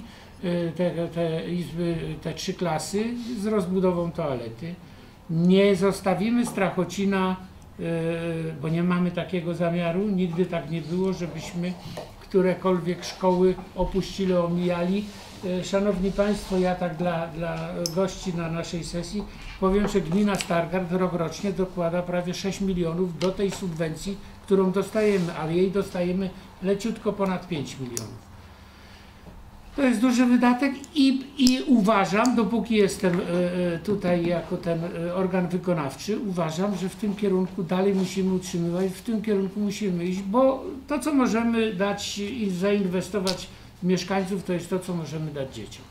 Speaker 6: te izby, te 3 klasy z rozbudową toalety. Nie zostawimy Strachocina, bo nie mamy takiego zamiaru, nigdy tak nie było, żebyśmy którekolwiek szkoły opuścili, omijali. Szanowni Państwo, ja tak dla gości na naszej sesji powiem, że gmina Stargard rokrocznie dokłada prawie 6 milionów do tej subwencji, którą dostajemy, ale jej dostajemy leciutko ponad 5 milionów. To jest duży wydatek i uważam, dopóki jestem tutaj jako ten organ wykonawczy, uważam, że w tym kierunku dalej musimy utrzymywać, w tym kierunku musimy iść, bo to, co możemy dać i zainwestować w mieszkańców, to jest to, co możemy dać dzieciom.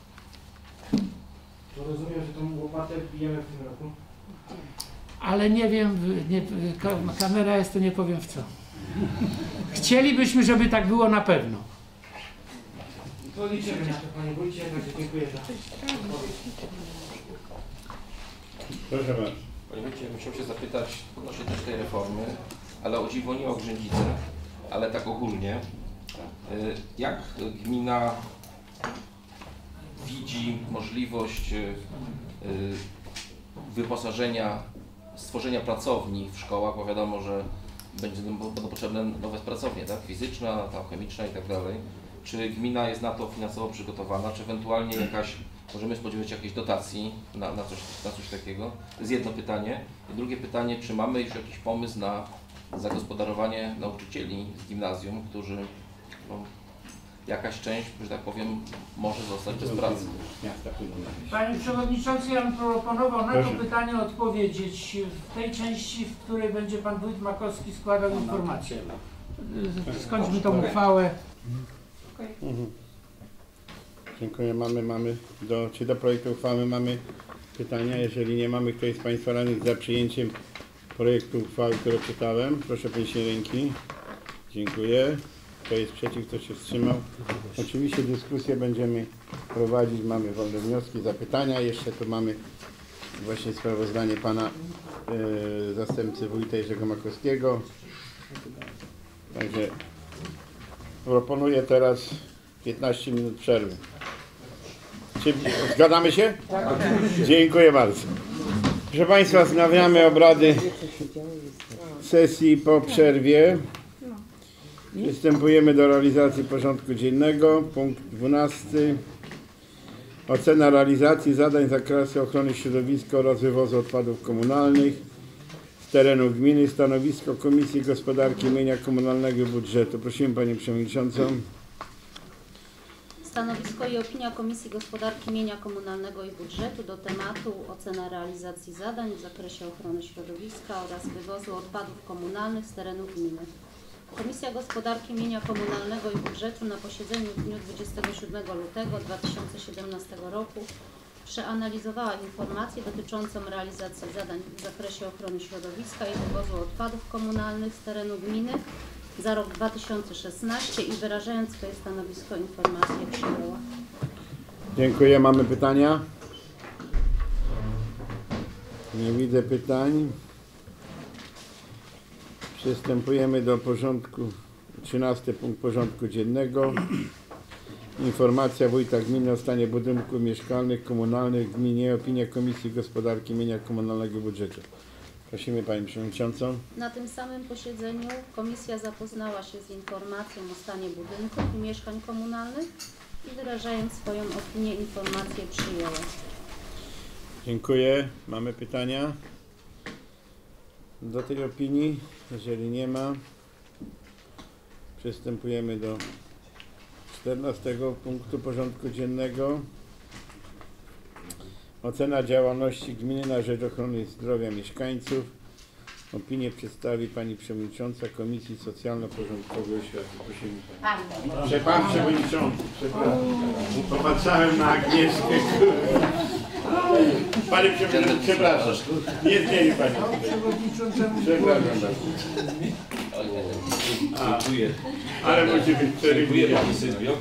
Speaker 4: To rozumiem, że tą łopatę bijemy w tym roku?
Speaker 6: Ale nie wiem, kamera jest, to nie powiem w co. Chcielibyśmy, żeby tak było na pewno.
Speaker 4: To liczymy na to, Panie Wójcie, także dziękuję za odpowiedź.
Speaker 1: Proszę bardzo.
Speaker 5: Panie Wójcie, musiałem się zapytać odnośnie też tej reformy, ale o dziwo nie o Grzędzice, ale tak ogólnie. Jak gmina widzi możliwość wyposażenia, stworzenia pracowni w szkołach, bo wiadomo, że będą potrzebne nowe pracownie, tak? Fizyczna, tam chemiczna i tak dalej. Czy gmina jest na to finansowo przygotowana, czy ewentualnie możemy spodziewać się jakiejś dotacji na coś takiego? To jest jedno pytanie. I drugie pytanie, czy mamy już jakiś pomysł na zagospodarowanie nauczycieli z gimnazjum, którzy jakaś część, że tak powiem, może zostać bez pracy?
Speaker 6: Panie Przewodniczący, ja bym proponował na to pytanie odpowiedzieć w tej części, w której będzie Pan Wójt Makowski składał informacje. Skończmy tą uchwałę.
Speaker 1: Dziękuję. Czy do projektu uchwały mamy pytania? Jeżeli nie mamy, kto jest z Państwa radnych za przyjęciem projektu uchwały, który czytałem? Proszę o podniesienie ręki. Dziękuję. Kto jest przeciw, kto się wstrzymał? Oczywiście dyskusję będziemy prowadzić. Mamy wolne wnioski, zapytania. Jeszcze tu mamy właśnie sprawozdanie Pana zastępcy wójta Jerzego Makowskiego. Także proponuję teraz 15 minut przerwy. Czy zgadzamy się? Tak. Dziękuję bardzo. Proszę Państwa, wznawiamy obrady sesji po przerwie. Przystępujemy do realizacji porządku dziennego. Punkt 12. Ocena realizacji zadań z zakresu ochrony środowiska oraz wywozu odpadów komunalnych z terenu gminy. Stanowisko Komisji Gospodarki Mienia Komunalnego i Budżetu. Prosimy Panią Przewodniczącą.
Speaker 7: Stanowisko i opinia Komisji Gospodarki Mienia Komunalnego i Budżetu do tematu ocena realizacji zadań w zakresie ochrony środowiska oraz wywozu odpadów komunalnych z terenu gminy. Komisja Gospodarki Mienia Komunalnego i Budżetu na posiedzeniu w dniu 27 lutego 2017 roku przeanalizowała informację dotyczącą realizacji zadań w zakresie ochrony środowiska i wywozu odpadów komunalnych z terenu gminy za rok 2016 i wyrażając swoje stanowisko informację przyjęła.
Speaker 1: Dziękuję. Mamy pytania? Nie widzę pytań. Przystępujemy do porządku, 13 punkt porządku dziennego. Informacja wójta gminy o stanie budynków mieszkalnych, komunalnych w gminie. Opinia Komisji Gospodarki Mienia Komunalnego i Budżetu. Prosimy Panią Przewodniczącą.
Speaker 7: Na tym samym posiedzeniu komisja zapoznała się z informacją o stanie budynków i mieszkań komunalnych i wyrażając swoją opinię, informację przyjęła.
Speaker 1: Dziękuję. Mamy pytania do tej opinii? Jeżeli nie ma, przystępujemy do 14 punktu porządku dziennego. Ocena działalności gminy na rzecz ochrony zdrowia mieszkańców. Opinię przedstawi Pani Przewodnicząca Komisji Socjalno-Porządkowej Oświaty. Prosimy. Pan Przewodniczący, przepraszam. Popatrzałem na Agnieszkę. Panie Przewodniczący, przepraszam. Nie zmieni Pani. Przepraszam bardzo.
Speaker 5: Dziękuję.
Speaker 1: Ale musi być
Speaker 5: Dziękuję Pani Sylwio.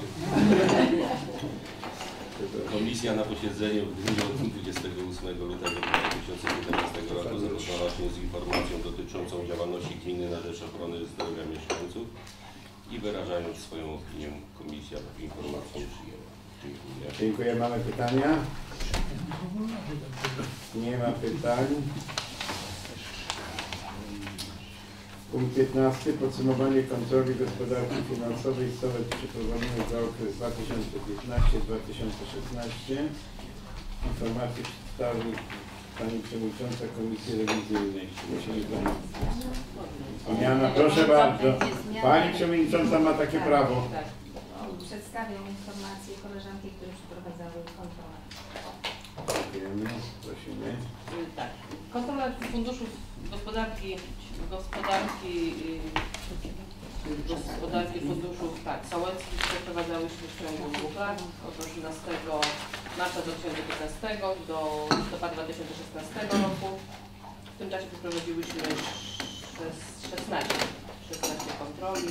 Speaker 5: Komisja na posiedzeniu w dniu 28 lutego 2017 roku zapoznała się z informacją dotyczącą działalności gminy na rzecz ochrony zdrowia mieszkańców i wyrażając swoją opinię, komisja informację przyjęła. Dziękuję.
Speaker 1: Dziękuję. Mamy pytania? Nie ma pytań. Punkt 15. Podsumowanie kontroli gospodarki finansowej SOWET przeprowadzonej za okres 2015-2016. Informacje przedstawi Pani Przewodnicząca Komisji Rewizyjnej. Prosimy Pani. Zmiana. Proszę bardzo. Pani Przewodnicząca ma takie prawo.
Speaker 8: Przedstawię informacje koleżanki, które przeprowadzały kontrolę.
Speaker 1: Dziękujemy. Prosimy.
Speaker 9: Tak. Kontrola Funduszu Gospodarki Funduszów Sołeckich przeprowadzałyśmy w ciągu 2 lat, od 13 marca 2015 do listopada 2016 roku. W tym czasie przeprowadziłyśmy 16 kontroli.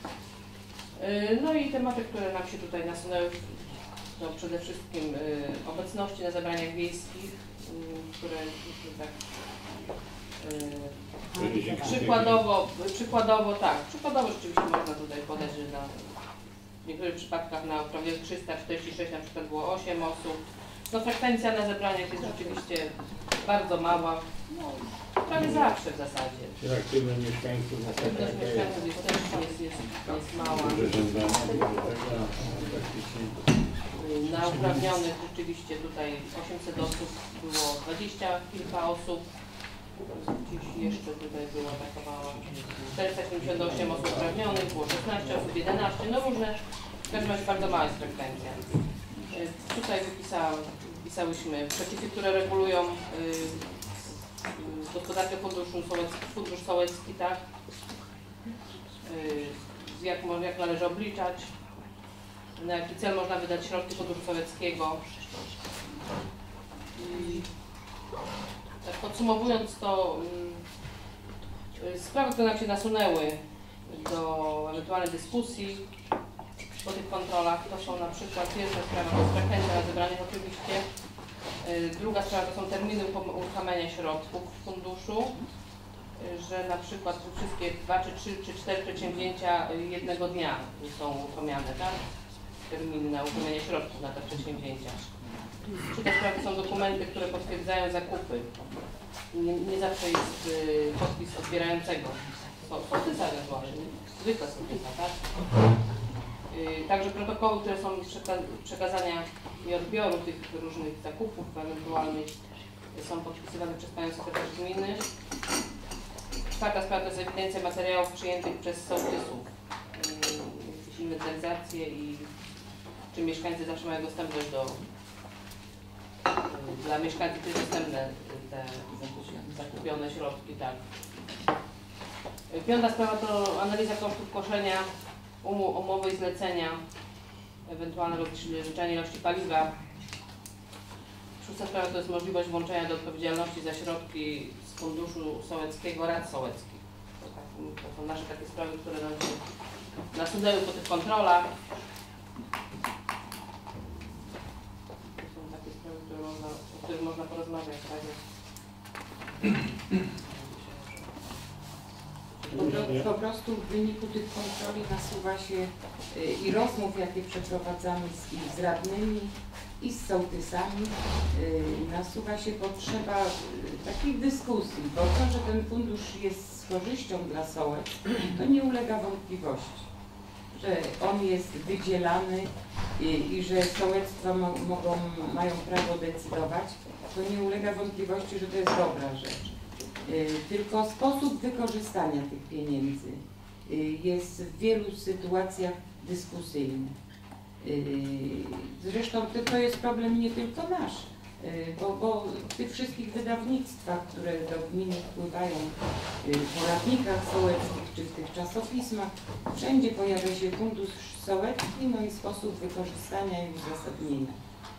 Speaker 9: No i tematy, które nam się tutaj nasunęły, to przede wszystkim obecności na zebraniach wiejskich, które tak przykładowo rzeczywiście można tutaj podać, że w niektórych przypadkach na prawie 346 na przykład było 8 osób. No frekwencja na zebraniach jest rzeczywiście bardzo mała, no, prawie zawsze w zasadzie.
Speaker 1: Czyli aktywność mieszkańców na
Speaker 9: Aktywność mieszkańców jest mała. Na uprawnionych rzeczywiście tutaj 800 osób było 20 kilka osób. Gdzieś jeszcze tutaj była taka mała. 478 osób uprawnionych, było 16 osób, 11, no różne. W każdym razie bardzo mała jest frekwencja. Tutaj wypisałyśmy przepisy, które regulują gospodarkę fundusz sołecki, tak? Jak należy obliczać, na jaki cel można wydać środki funduszu sołeckiego. Tak podsumowując to, sprawy, które nam się nasunęły do ewentualnej dyskusji po tych kontrolach, to są na przykład pierwsza sprawa, to jest frekwencja na zebraniach oczywiście. Druga sprawa to są terminy uruchamiania środków w funduszu, że na przykład wszystkie 2, czy 3, czy 4 przedsięwzięcia jednego dnia są uruchamiane, tak? Terminy na uruchamianie środków na te przedsięwzięcia. Trzecia sprawa to są dokumenty, które potwierdzają zakupy. Nie zawsze jest podpis odbierającego. Sołtysa ewentualnie, zwykle sołtysa, tak? Także protokoły, które są przekazania i odbioru tych różnych zakupów ewentualnych są podpisywane przez Panią Sekretarz Gminy. Czwarta sprawa to jest ewidencja materiałów przyjętych przez sołtysów. Jakieś inwentaryzacje i czy mieszkańcy zawsze mają dostępność dla mieszkańców jest dostępne te zakupione środki, tak. Piąta sprawa to analiza kosztów koszenia, umowy i zlecenia, ewentualne rozliczanie ilości paliwa. Szósta sprawa to jest możliwość włączenia do odpowiedzialności za środki z funduszu sołeckiego rad sołeckich. To są nasze takie sprawy, które nam się nasunęły po tych kontrolach. O których można porozmawiać, tak?
Speaker 3: Po prostu w wyniku tych kontroli nasuwa się i rozmów, jakie przeprowadzamy z radnymi, i z sołtysami nasuwa się potrzeba takich dyskusji, bo to, że ten fundusz jest z korzyścią dla sołectw, to nie ulega wątpliwości, że on jest wydzielany i że sołectwa mają prawo decydować, to nie ulega wątpliwości, że to jest dobra rzecz. Tylko sposób wykorzystania tych pieniędzy jest w wielu sytuacjach dyskusyjny. Zresztą to jest problem nie tylko nasz, bo w tych wszystkich wydawnictwach, które do gminy wpływają, w poradnikach sołeckich czy w tych czasopismach, wszędzie pojawia się fundusz sołecki, no i sposób wykorzystania i uzasadnienia.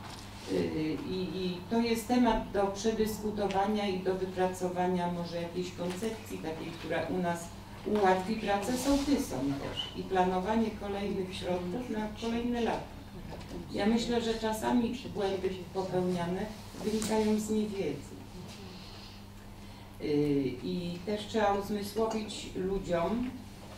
Speaker 3: I to jest temat do przedyskutowania i do wypracowania może jakiejś koncepcji takiej, która u nas ułatwi pracę sołtysom też i planowanie kolejnych środków na kolejne lata. Ja myślę, że czasami błędy popełniane wynikają z niewiedzy. I też trzeba uzmysłowić ludziom,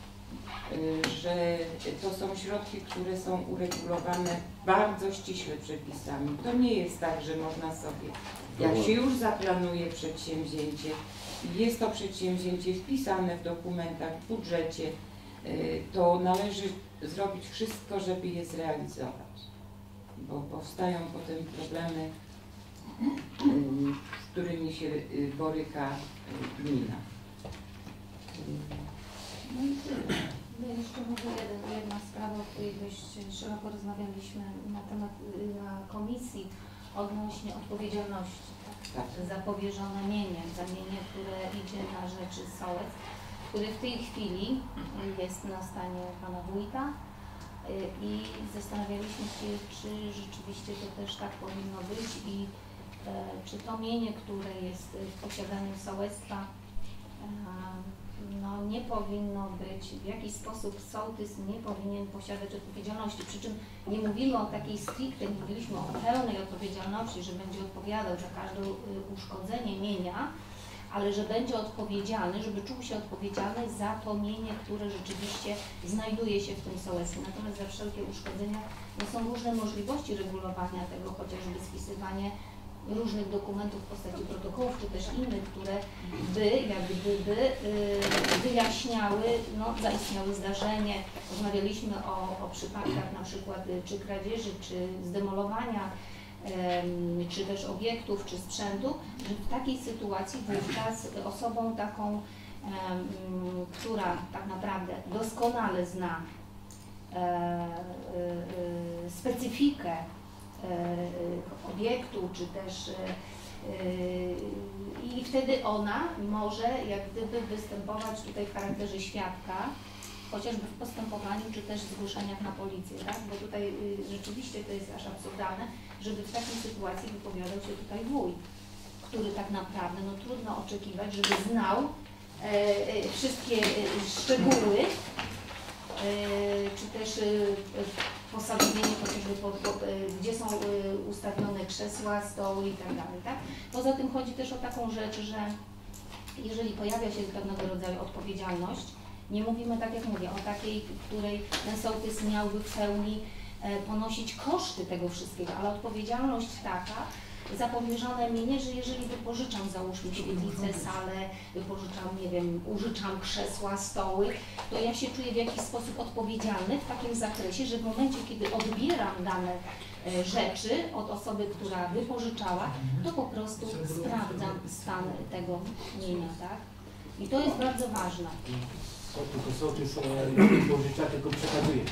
Speaker 3: że to są środki, które są uregulowane bardzo ściśle przepisami. To nie jest tak, że można sobie, jak się już zaplanuje przedsięwzięcie, jest to przedsięwzięcie wpisane w dokumentach, w budżecie, to należy zrobić wszystko, żeby je zrealizować. Bo powstają potem problemy, z którymi się boryka gmina.
Speaker 8: No i tyle. Ja jeszcze może jedna sprawa, o której dość szeroko rozmawialiśmy na temat na komisji odnośnie odpowiedzialności za powierzone mienie, za mienie, które idzie na rzeczy sołectw, który w tej chwili jest na stanie pana wójta i zastanawialiśmy się, czy rzeczywiście to też tak powinno być i czy to mienie, które jest w posiadaniu sołectwa, no nie powinno być, w jakiś sposób sołtys nie powinien posiadać odpowiedzialności, przy czym nie mówimy o takiej stricte, nie mówiliśmy o pełnej odpowiedzialności, że będzie odpowiadał za każde uszkodzenie mienia, ale że będzie odpowiedzialny, żeby czuł się odpowiedzialny za to mienie, które rzeczywiście znajduje się w tym sołectwie. Natomiast za wszelkie uszkodzenia no są różne możliwości regulowania tego, chociażby spisywanie różnych dokumentów w postaci protokołów, czy też innych, które by, jak gdyby, wyjaśniały no, zaistniałe zdarzenie. Rozmawialiśmy o przypadkach na przykład czy kradzieży, czy zdemolowania, czy też obiektów, czy sprzętu, że w takiej sytuacji wówczas osobą taką, która tak naprawdę doskonale zna specyfikę obiektu, czy też i wtedy ona może jak gdyby występować tutaj w charakterze świadka, chociażby w postępowaniu, czy też zgłoszeniach na policję, tak? Bo tutaj rzeczywiście to jest aż absurdalne, żeby w takiej sytuacji wypowiadał się tutaj wójt, który tak naprawdę, no trudno oczekiwać, żeby znał wszystkie szczegóły, czy też posadowienie chociażby gdzie są ustawione krzesła, stoły i tak dalej, tak? Poza tym chodzi też o taką rzecz, że jeżeli pojawia się pewnego rodzaju odpowiedzialność, nie mówimy, tak jak mówię, o takiej, w której ten sołtys miałby w pełni ponosić koszty tego wszystkiego, ale odpowiedzialność taka za powierzone mienie, że jeżeli wypożyczam, załóżmy świetlicę, salę, wypożyczam, nie wiem, użyczam krzesła, stoły, to ja się czuję w jakiś sposób odpowiedzialny w takim zakresie, że w momencie, kiedy odbieram dane rzeczy od osoby, która wypożyczała, to po prostu sprawdzam stan tego mienia, tak? I to jest bardzo ważne.
Speaker 4: Tylko sołtys pożycza, tylko przekazuje.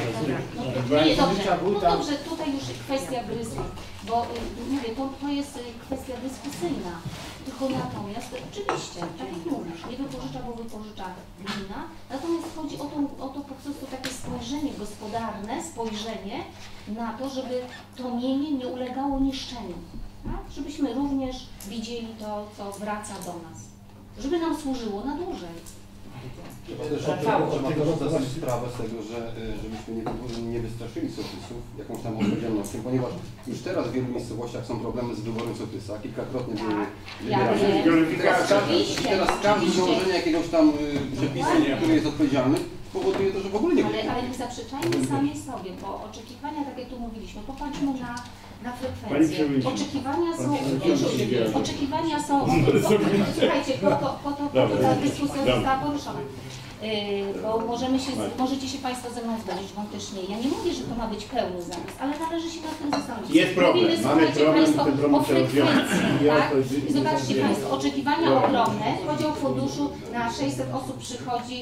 Speaker 8: No dobrze, tutaj już kwestia gryzła, bo mówię, to jest kwestia dyskusyjna, tylko natomiast oczywiście, tak jak mówisz, nie wypożycza, bo wypożycza gmina, natomiast chodzi o to po prostu takie spojrzenie gospodarne, spojrzenie na to, żeby to mienie nie ulegało niszczeniu, tak? Żebyśmy również widzieli to, co wraca do nas, żeby nam służyło na dłużej.
Speaker 10: Trzeba zdać sprawę z tego, żebyśmy nie wystraszyli sołtysów jakąś tam odpowiedzialnością, ponieważ już teraz w wielu miejscowościach są problemy z wyborem sołtysa, kilkakrotnie były wybierane. Teraz każdy założenie jakiegoś tam przepisu, który jest odpowiedzialny, powoduje to, że w ogóle nie
Speaker 8: Ale
Speaker 10: będzie.
Speaker 8: nie zaprzeczajmy sami sobie, bo oczekiwania, tak jak tu mówiliśmy, popatrzmy na
Speaker 1: Pani
Speaker 8: frekwencję.
Speaker 1: Przewodnicząca.
Speaker 8: Oczekiwania są, słuchajcie, po to ta dyskusja została poruszona. Bo możecie się Państwo ze mną zgodzić, wam też nie. Ja nie mówię, że to ma być pełny zapis, ale należy się nad tym zastanowić.
Speaker 1: Jest problem,
Speaker 8: Mówimy,
Speaker 1: mamy
Speaker 8: słuchajcie
Speaker 1: problem,
Speaker 8: Państwo,
Speaker 1: ten problem
Speaker 8: o
Speaker 1: trzeba
Speaker 8: frekwencji,
Speaker 1: rozwiązać.
Speaker 8: tak? I zobaczcie Państwo, oczekiwania ogromne, podział funduszu na 600 osób przychodzi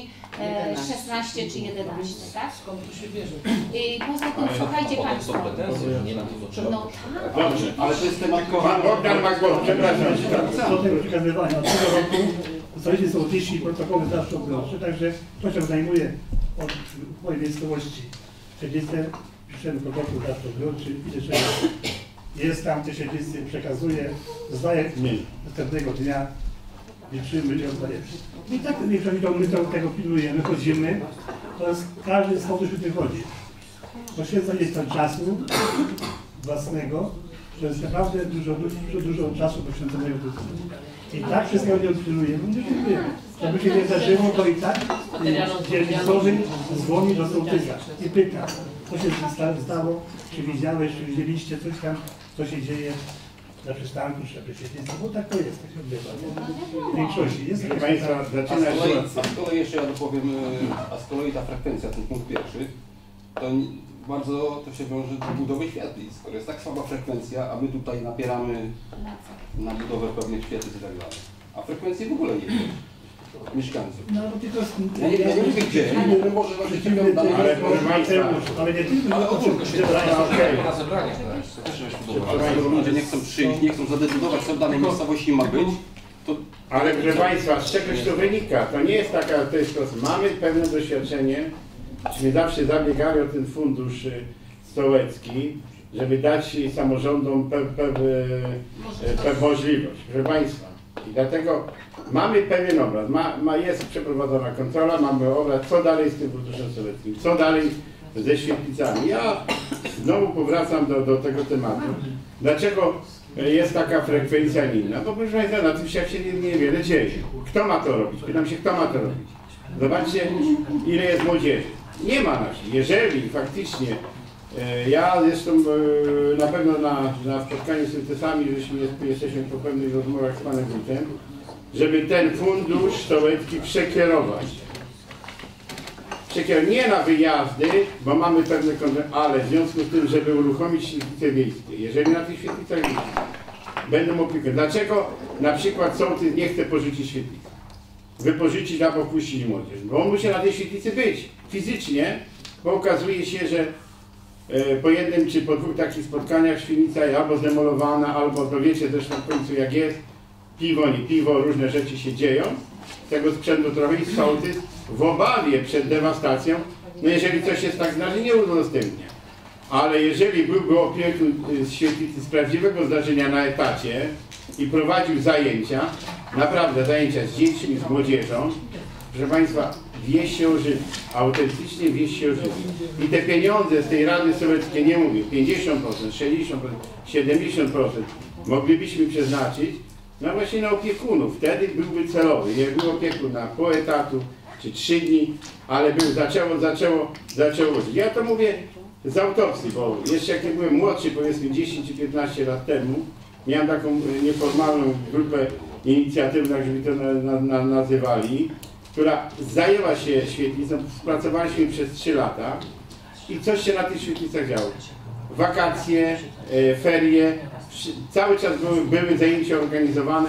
Speaker 8: 16 czy 11, tak?
Speaker 2: Skąd tu się bierze?
Speaker 8: Poza tym, słuchajcie Państwo, no tak,
Speaker 1: Dobrze,
Speaker 10: Ale to jest temat
Speaker 1: Pan Bogdan ma głos, przepraszam.
Speaker 11: Do tego przekazywania. Od tego roku stolicy są otysi i protokoły zawsze groszy, także pociąg zajmuje od mojej miejscowości 40, piszemy protokół zawsze groszy, widzę, że jest tam, te 40 przekazuje, zdaje następnego dnia, liczymy i oddajemy. I tak my tego pilnujemy, chodzimy, to jest każdy z powodu wychodzi. Poświęcenie jest czasu własnego, to jest naprawdę dużo czasu poświęconego do tego. I tak wszystkiego nie odpilnujemy. Jakby się nie zdarzyło, to i tak dzielnicowy dzwoni do sołtysa i pyta, co się stało, czy widziałeś, czy widzieliście coś tam, co się dzieje na przystanku, czy na Piesiecnicy, bo tak to jest, tak się odbywa. W większości jest.
Speaker 1: Proszę Państwa, zaczyna
Speaker 10: A z kolei jeszcze ja dopowiem, z kolei ta frekwencja, ten punkt pierwszy, to bardzo to się wiąże z budową świetlic. Skoro jest tak słaba frekwencja, a my tutaj napieramy na budowę pewnych świetlic i tak dalej. A frekwencji w ogóle nie ma mieszkańców.
Speaker 11: No, tylko
Speaker 10: Ja nie mówię gdzie, może właśnie ciekawe dane,
Speaker 1: ale proszę Państwa,
Speaker 11: ale nie tylko
Speaker 10: ale ogólnie się
Speaker 1: okej.
Speaker 5: Na zebraniach, tak? To też żeśmy
Speaker 10: Skoro ludzie nie chcą przyjść, nie chcą zadecydować, co w danej miejscowości ma być, to
Speaker 1: Ale proszę Państwa, z czegoś to wynika. To nie jest taka, to jest proste. Mamy pewne doświadczenie, myśmy zawsze zabiegali o ten fundusz stołecki, żeby dać samorządom możliwość. Proszę Państwa, i dlatego mamy pewien obraz. Jest przeprowadzona kontrola, mamy obraz, co dalej z tym funduszem stołeckim, co dalej ze świetlicami. Ja znowu powracam do tego tematu. Dlaczego jest taka frekwencja, a nie inna? Bo proszę Państwa, na tym świecie niewiele dzieje. Kto ma to robić? Pytam się, kto ma to robić? Zobaczcie, ile jest młodzieży. Nie ma na wsi. Jeżeli faktycznie, ja zresztą na pewno na spotkaniu z sołtysami, jesteśmy po pewnych rozmowach z panem wójtem, żeby ten fundusz stołecki przekierować. Nie na wyjazdy, bo mamy pewne konwencje, ale w związku z tym, żeby uruchomić świetlice wiejskie. Jeżeli na tych świetlicach będą opiekować. Dlaczego na przykład sołtys nie chce pożyczyć świetlicy? Wypożyczyć albo puścić młodzież? Bo on musi na tej świetlicy być fizycznie, bo okazuje się, że po jednym czy po dwóch takich spotkaniach świetlica jest albo zdemolowana, albo to wiecie zresztą w końcu jak jest, piwo, nie piwo, różne rzeczy się dzieją. Tego sprzętu trochę i sołtys w obawie przed dewastacją, no jeżeli coś jest tak zdarzy, nie udostępnia. Ale jeżeli byłby opiekun z świetlicy z prawdziwego zdarzenia na etacie i prowadził zajęcia, naprawdę zajęcia z dziećmi, z młodzieżą, proszę Państwa, wieś się ożywi, autentycznie wieś się ożywi. I te pieniądze z tej Rady Sołeckiej, nie mówię, 50%, 60%, 70% moglibyśmy przeznaczyć no właśnie na opiekunów. Wtedy byłby celowy. Jak był opiekun na pół etatu czy 3 dni, ale zaczęło użyć. Ja to mówię z autopsji, bo jeszcze jak ja byłem młodszy, powiedzmy 10 czy 15 lat temu, miałem taką nieformalną grupę inicjatywną, jak żeby to nazywali, która zajęła się świetlicą, pracowaliśmy przez 3 lata i coś się na tych świetlicach działo. Wakacje, ferie, cały czas były zajęcia organizowane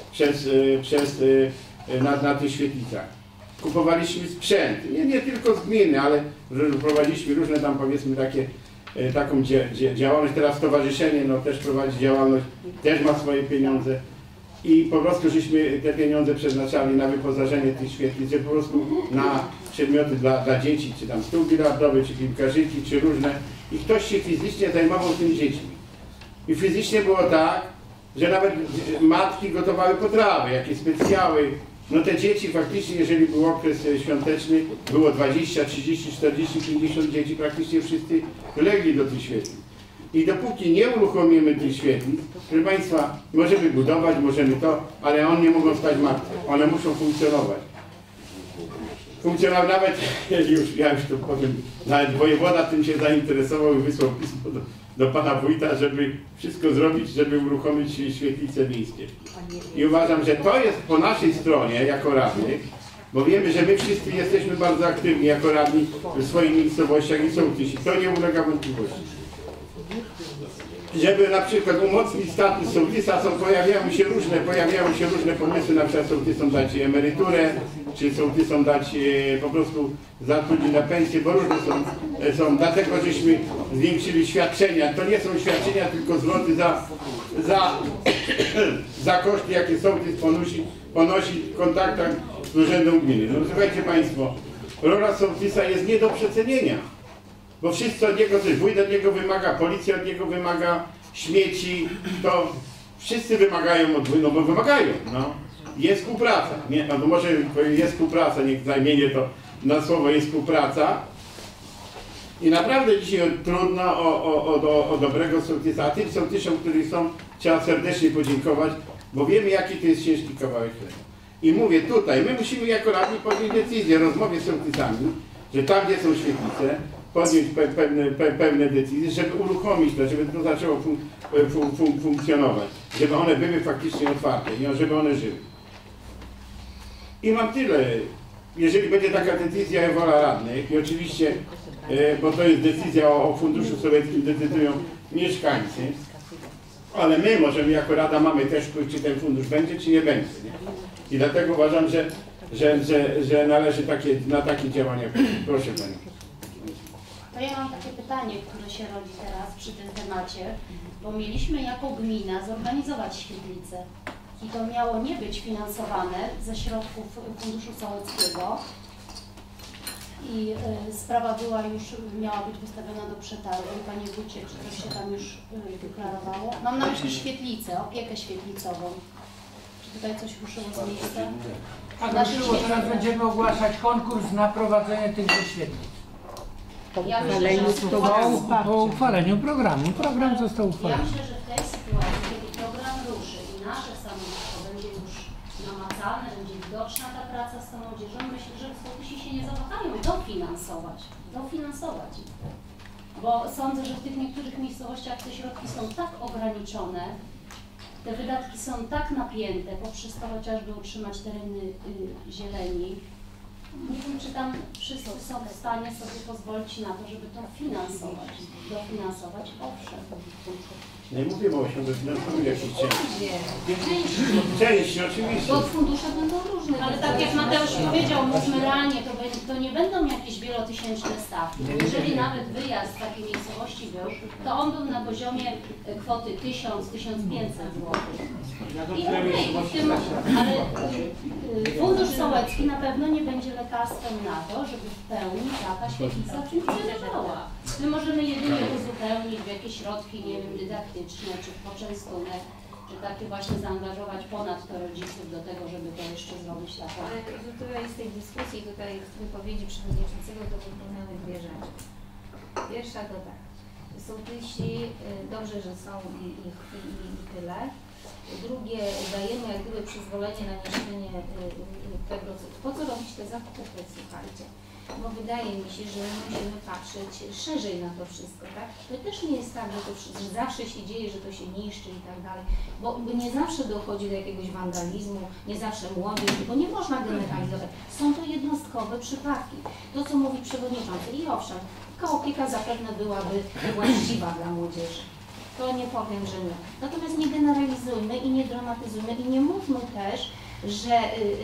Speaker 1: na tych świetlicach. Kupowaliśmy sprzęt, nie tylko z gminy, ale prowadziliśmy różne tam powiedzmy taką działalność. Teraz stowarzyszenie też prowadzi działalność, też ma swoje pieniądze. I po prostu żeśmy te pieniądze przeznaczali na wyposażenie tych świetlic, po prostu na przedmioty dla dzieci, czy tam stół bilardowy, czy piłkarzyki, czy różne. I ktoś się fizycznie zajmował tymi dziećmi. I fizycznie było tak, że nawet matki gotowały potrawy, jakieś specjały. No te dzieci faktycznie, jeżeli był okres świąteczny, było 20, 30, 40, 50 dzieci, praktycznie wszyscy legli do tych świetlic. I dopóki nie uruchomimy tych świetlic, proszę Państwa, możemy budować, możemy to, ale one nie mogą stać martwe. One muszą funkcjonować. funkcjonował nawet, ja już to powiem, nawet wojewoda tym się zainteresował i wysłał pismo do pana wójta, żeby wszystko zrobić, żeby uruchomić świetlice miejskie. I uważam, że to jest po naszej stronie jako radnych, bo wiemy, że my wszyscy jesteśmy bardzo aktywni jako radni w swoich miejscowościach i sołtysi. To nie ulega wątpliwości. Żeby na przykład umocnić status sołtysa, pojawiały się różne pomysły, na przykład sołtysom dać emeryturę, czy sołtysom dać po prostu zatrudnić na pensję, bo różne są, dlatego żeśmy zwiększyli świadczenia. To nie są świadczenia, tylko zwroty za koszty, jakie sołtys ponosi w kontaktach z urzędem gminy. No słuchajcie Państwo, rola sołtysa jest nie do przecenienia. Bo wszyscy od niego coś, wójt od niego wymaga, policja od niego wymaga, śmieci, to wszyscy wymagają od wójta, no bo wymagają, no. Jest współpraca, nie, no to może jest współpraca, niech zamienię to na słowo, jest współpraca. I naprawdę dzisiaj trudno o dobrego sołtysa, a tym sołtysom, którzy są, trzeba serdecznie podziękować, bo wiemy, jaki to jest ciężki kawałek chleba. I mówię tutaj, my musimy jako radni podjąć decyzję, rozmowie z sołtysami, że tam, gdzie są świetlice, podjąć pewne decyzje, żeby uruchomić to, żeby to zaczęło funkcjonować, żeby one były faktycznie otwarte, nie, żeby one żyły. I mam tyle. Jeżeli będzie taka decyzja, wola radnych i oczywiście, bo to jest decyzja o Funduszu Sołeckim, decydują mieszkańcy, ale my możemy jako rada mamy też wpływ, czy ten fundusz będzie, czy nie będzie. Nie? I dlatego uważam, że należy na takie działania. Proszę Pani.
Speaker 7: To ja mam takie pytanie, które się rodzi teraz przy tym temacie, bo mieliśmy jako gmina zorganizować świetlicę i to miało nie być finansowane ze środków Funduszu Sołeckiego i sprawa miała być wystawiona do przetargu. Panie wójcie, czy coś się tam już deklarowało? Mam na myśli świetlicę, opiekę świetlicową. Czy tutaj coś ruszyło z miejsca?
Speaker 6: A ruszyło, teraz będziemy ogłaszać konkurs na prowadzenie tych świetlic. Po uchwaleniu programu. Program został uchwalony.
Speaker 7: Ja myślę, że w tej sytuacji, kiedy program ruszy i nasze samorządy będzie już namacalne, będzie widoczna ta praca z tą młodzieżą, myślę, że sołtysi się nie zawahają dofinansować ich. Bo sądzę, że w tych niektórych miejscowościach te środki są tak ograniczone, te wydatki są tak napięte, poprzez to chociażby utrzymać tereny zieleni. Nie wiem, czy tam wszyscy są w stanie sobie pozwolić na to, żeby to finansować, dofinansować, owszem.
Speaker 1: Nie mówię o dofinansować jakiejś części, oczywiście.
Speaker 7: Bo fundusze będą różne, ale tak jak Mateusz powiedział, mówmy realnie, to nie będą jakieś wielotysięczne stawki. Jeżeli nawet wyjazd w takiej miejscowości był, to on był na poziomie kwoty 1000-1500 zł. I ale Fundusz Sołecki na pewno nie będzie lekarstwem na to, żeby w pełni taka świetlica funkcjonowała. My możemy jedynie uzupełnić w jakieś środki, nie wiem, dydaktyczne, czy w poczęstunek, czy takie właśnie zaangażować ponadto rodziców do tego, żeby to jeszcze zrobić taką.
Speaker 8: Ale tutaj z tej dyskusji, tutaj z wypowiedzi przewodniczącego to wypełniamy dwie rzeczy. Pierwsza to tak, sołtysi, dobrze, że są i tyle. Drugie, dajemy jak gdyby przyzwolenie na niesienie tego, po co robić te zakupy, słuchajcie. Bo wydaje mi się, że musimy patrzeć szerzej na to wszystko, tak? To też nie jest tak, że zawsze się dzieje, że to się niszczy i tak dalej, bo nie zawsze dochodzi do jakiegoś wandalizmu, nie zawsze młodzież, bo nie można generalizować. Są to jednostkowe przypadki. To, co mówi przewodniczący, i owszem, taka opieka zapewne byłaby właściwa dla młodzieży. To nie powiem, że nie. Natomiast nie generalizujmy i nie dramatyzujmy i nie mówmy też, że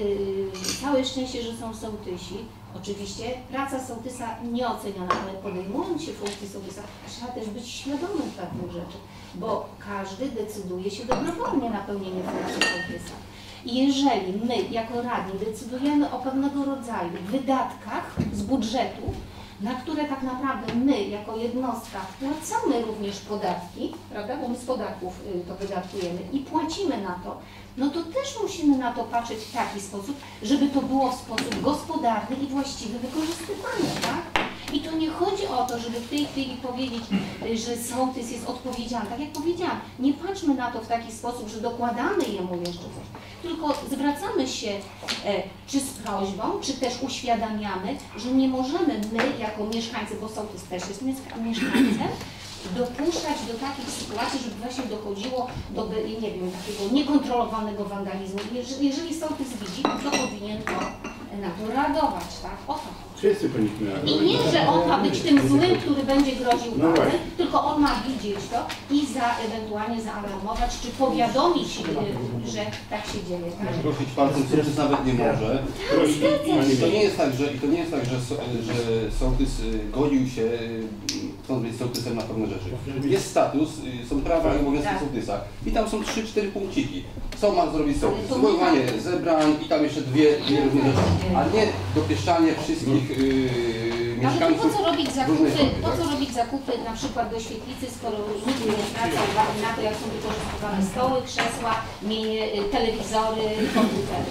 Speaker 8: całe szczęście, że są sołtysi. Oczywiście praca sołtysa nieoceniana, ale podejmując się funkcji sołtysa, trzeba też być świadomym pewnych rzeczy, bo każdy decyduje się dobrowolnie na pełnienie funkcji sołtysa. I jeżeli my jako radni decydujemy o pewnego rodzaju wydatkach z budżetu, na które tak naprawdę my jako jednostka płacamy również podatki, prawda, bo my z podatków to wydatkujemy i płacimy na to, no to też musimy na to patrzeć w taki sposób, żeby to było w sposób gospodarny i właściwy wykorzystywane, tak? I tu nie chodzi o to, żeby w tej chwili powiedzieć, że sołtys jest odpowiedzialny. Tak jak powiedziałam, nie patrzmy na to w taki sposób, że dokładamy jemu jeszcze coś. tylko zwracamy się czy z prośbą, czy też uświadamiamy, że nie możemy my jako mieszkańcy, bo sołtys też jest mieszkańcem, dopuszczać do takich sytuacji, żeby właśnie dochodziło do, nie wiem, takiego niekontrolowanego wandalizmu. Jeżeli sołtys widzi, to powinien na to reagować, tak? O to.
Speaker 1: Wszyscy powinniśmy
Speaker 8: I nie, że on ma być tym złym, który będzie groził
Speaker 1: No
Speaker 8: karę,
Speaker 1: właśnie.
Speaker 8: tylko on ma widzieć to i ewentualnie zaalarmować, czy powiadomić, że tak się dzieje. Tak?
Speaker 10: Prosić palcem sołtys nawet nie może. I to nie jest tak, że sołtys godził się, chcąc być sołtysem na pewne rzeczy. Jest status, są prawa i obowiązki sołtysa i tam są 3-4 punkciki. Co ma zrobić sołtys? Zwoływanie zebrań i tam jeszcze dwie różne rzeczy, a nie dopieszczanie wszystkich mieszkańców.
Speaker 8: Po co robić zakupy na przykład do świetlicy, skoro nikt nie zwraca uwagi na to, jak są wykorzystywane stoły, krzesła, telewizory, komputery.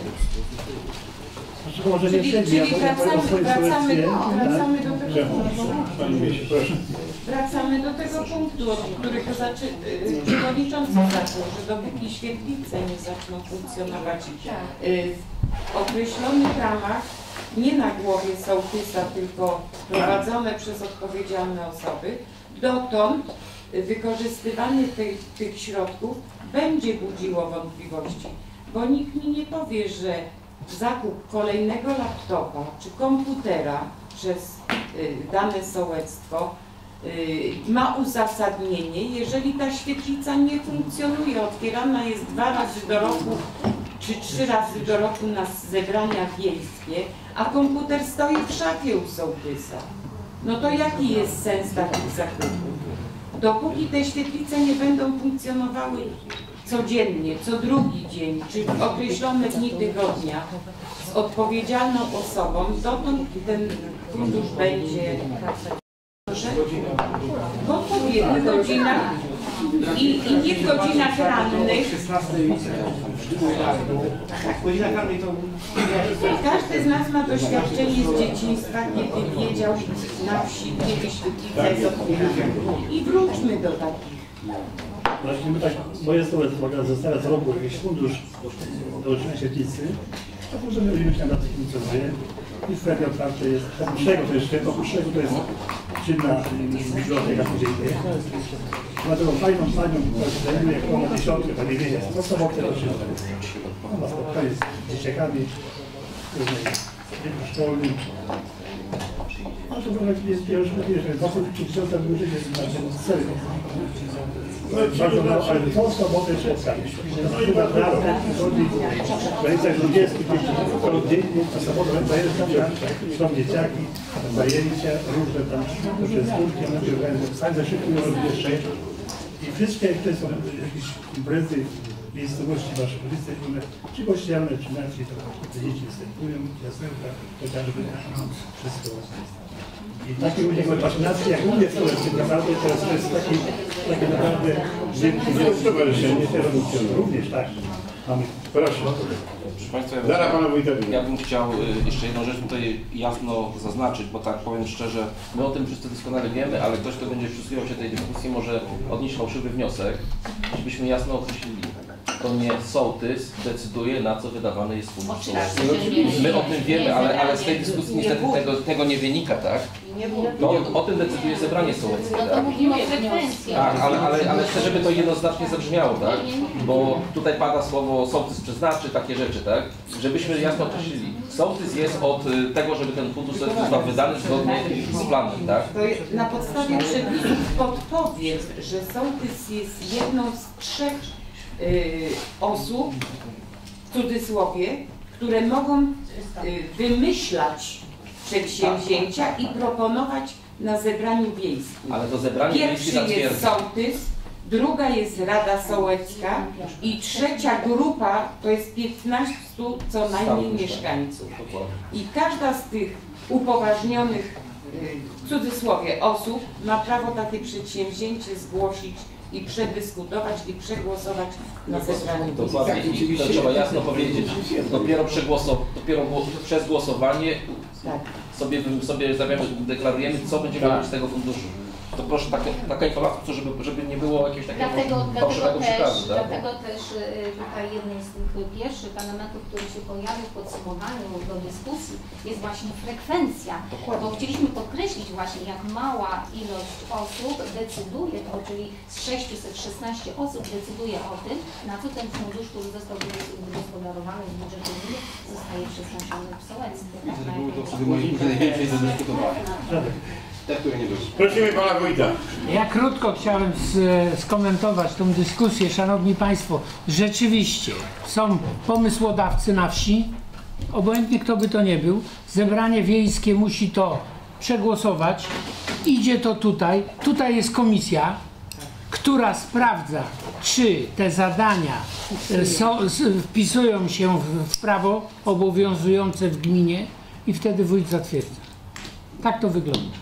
Speaker 3: Wracamy do tego punktu, od którego przewodniczący zaczął, że dopóki świetlice nie zaczną funkcjonować w określonych ramach, nie na głowie sołtysa, tylko prowadzone przez odpowiedzialne osoby, dotąd wykorzystywanie tych środków będzie budziło wątpliwości, bo nikt mi nie powie, że zakup kolejnego laptopa czy komputera przez dane sołectwo ma uzasadnienie, jeżeli ta świetlica nie funkcjonuje, otwierana jest 2 razy do roku czy 3 razy do roku na zebrania wiejskie, a komputer stoi w szafie u sołtysa. No to jaki jest sens takich zakupów? Dopóki te świetlice nie będą funkcjonowały codziennie, co drugi dzień, czy w określone dni tygodnia z odpowiedzialną osobą, dotąd ten fundusz będzie w odpowiednich godzinach i nie w godzinach rannych. Każdy z nas ma doświadczenie z dzieciństwa, kiedy wiedział na wsi, kiedy świetlica jest otwierana. I wróćmy do takich.
Speaker 11: Właśnie my tak, moje sołectwo zostawia co roku jakiś fundusz do utrzymania świetlicy, to możemy myśleć nad tym, co dzieje. I sklepie otwarte jest, oprócz tego to jest czynna biblioteka codziennie. Ma taką fajną panią, która się zajmuje około 10, pani wie, co sobotę to się ona ma spotkanie z dzieciakami szkolnym. A to jest pierwszy, wokół 3000 ludzi jest na tym celu. Bardzo mało, ale tą sobotę jeszcze skaliśmy. No i naprawdę chodzi w granicach 20 dzieci, dziennie, a sobotę zajeżdżam, są dzieciaki, zajęcia, różne tam, duże skórki, także szybko robić jeszcze. I wszystkie, które są jakieś imprezy w miejscowości waszej ulicy, czy kościelne, czy na wsi, to te dzieci występują, jasełka, chociażby wszystko. I takie ludzie mają pasjonacje, jak mówię, to naprawdę teraz to jest taki naprawdę wielki stowarzyszenie, również tak. Mamy.
Speaker 1: Proszę.
Speaker 5: Proszę Państwa,
Speaker 1: ja
Speaker 5: bym chciał jeszcze jedną rzecz tutaj jasno zaznaczyć, bo tak powiem szczerze, my o tym wszyscy doskonale wiemy, ale ktoś, kto będzie przysłuchiwał się tej dyskusji, może odnieść fałszywy wniosek, żebyśmy jasno określili. To nie sołtys decyduje, na co wydawany jest fundusz sołecki. My o tym wiemy, ale z tej dyskusji niestety tego nie wynika, tak? To o tym decyduje zebranie sołeckie, tak? Tak, ale chcę, żeby to jednoznacznie zabrzmiało, tak? Bo tutaj pada słowo sołtys przeznaczy, takie rzeczy, tak? Żebyśmy jasno określili. Sołtys jest od tego, żeby ten fundusz został wydany zgodnie z planem, tak?
Speaker 3: To na podstawie przepisów podpowiem, że sołtys jest jedną z 3 osób, w cudzysłowie, które mogą wymyślać przedsięwzięcia i proponować na zebraniu wiejskim.
Speaker 5: Ale to zebranie wiejskie
Speaker 3: Pierwszy jest sołtys, druga jest Rada Sołecka i trzecia grupa to jest 15 co najmniej mieszkańców. I każda z tych upoważnionych, w cudzysłowie, osób ma prawo takie przedsięwzięcie zgłosić i przedyskutować i przegłosować na zebraniu.
Speaker 5: Dokładnie. I to trzeba jasno powiedzieć. Dopiero przez głosowanie sobie deklarujemy, co będziemy robić z tego funduszu.
Speaker 12: To proszę taka informacja, żeby nie było jakiegoś takiego fałszywego przekazu. Tak?
Speaker 8: Dlatego też tutaj jednym z tych pierwszych elementów, który się pojawił w podsumowaniu do dyskusji, jest właśnie frekwencja.
Speaker 12: Dokładnie.
Speaker 8: Bo chcieliśmy podkreślić właśnie, jak mała ilość osób decyduje, czyli z 616 osób decyduje o tym, na co ten fundusz, który został wygospodarowany z budżetu gminy, zostaje przeznaczony w sołectwie.
Speaker 10: Były to wtedy najwięcej do dyskutowania. Te, które nie były.
Speaker 1: Prosimy pana wójta.
Speaker 6: Ja krótko chciałem skomentować tą dyskusję, szanowni państwo. Rzeczywiście są pomysłodawcy na wsi, obojętnie kto by to nie był, zebranie wiejskie musi to przegłosować, idzie to tutaj, tutaj jest komisja, która sprawdza, czy te zadania wpisują się w prawo obowiązujące w gminie i wtedy wójt zatwierdza. Tak to wygląda.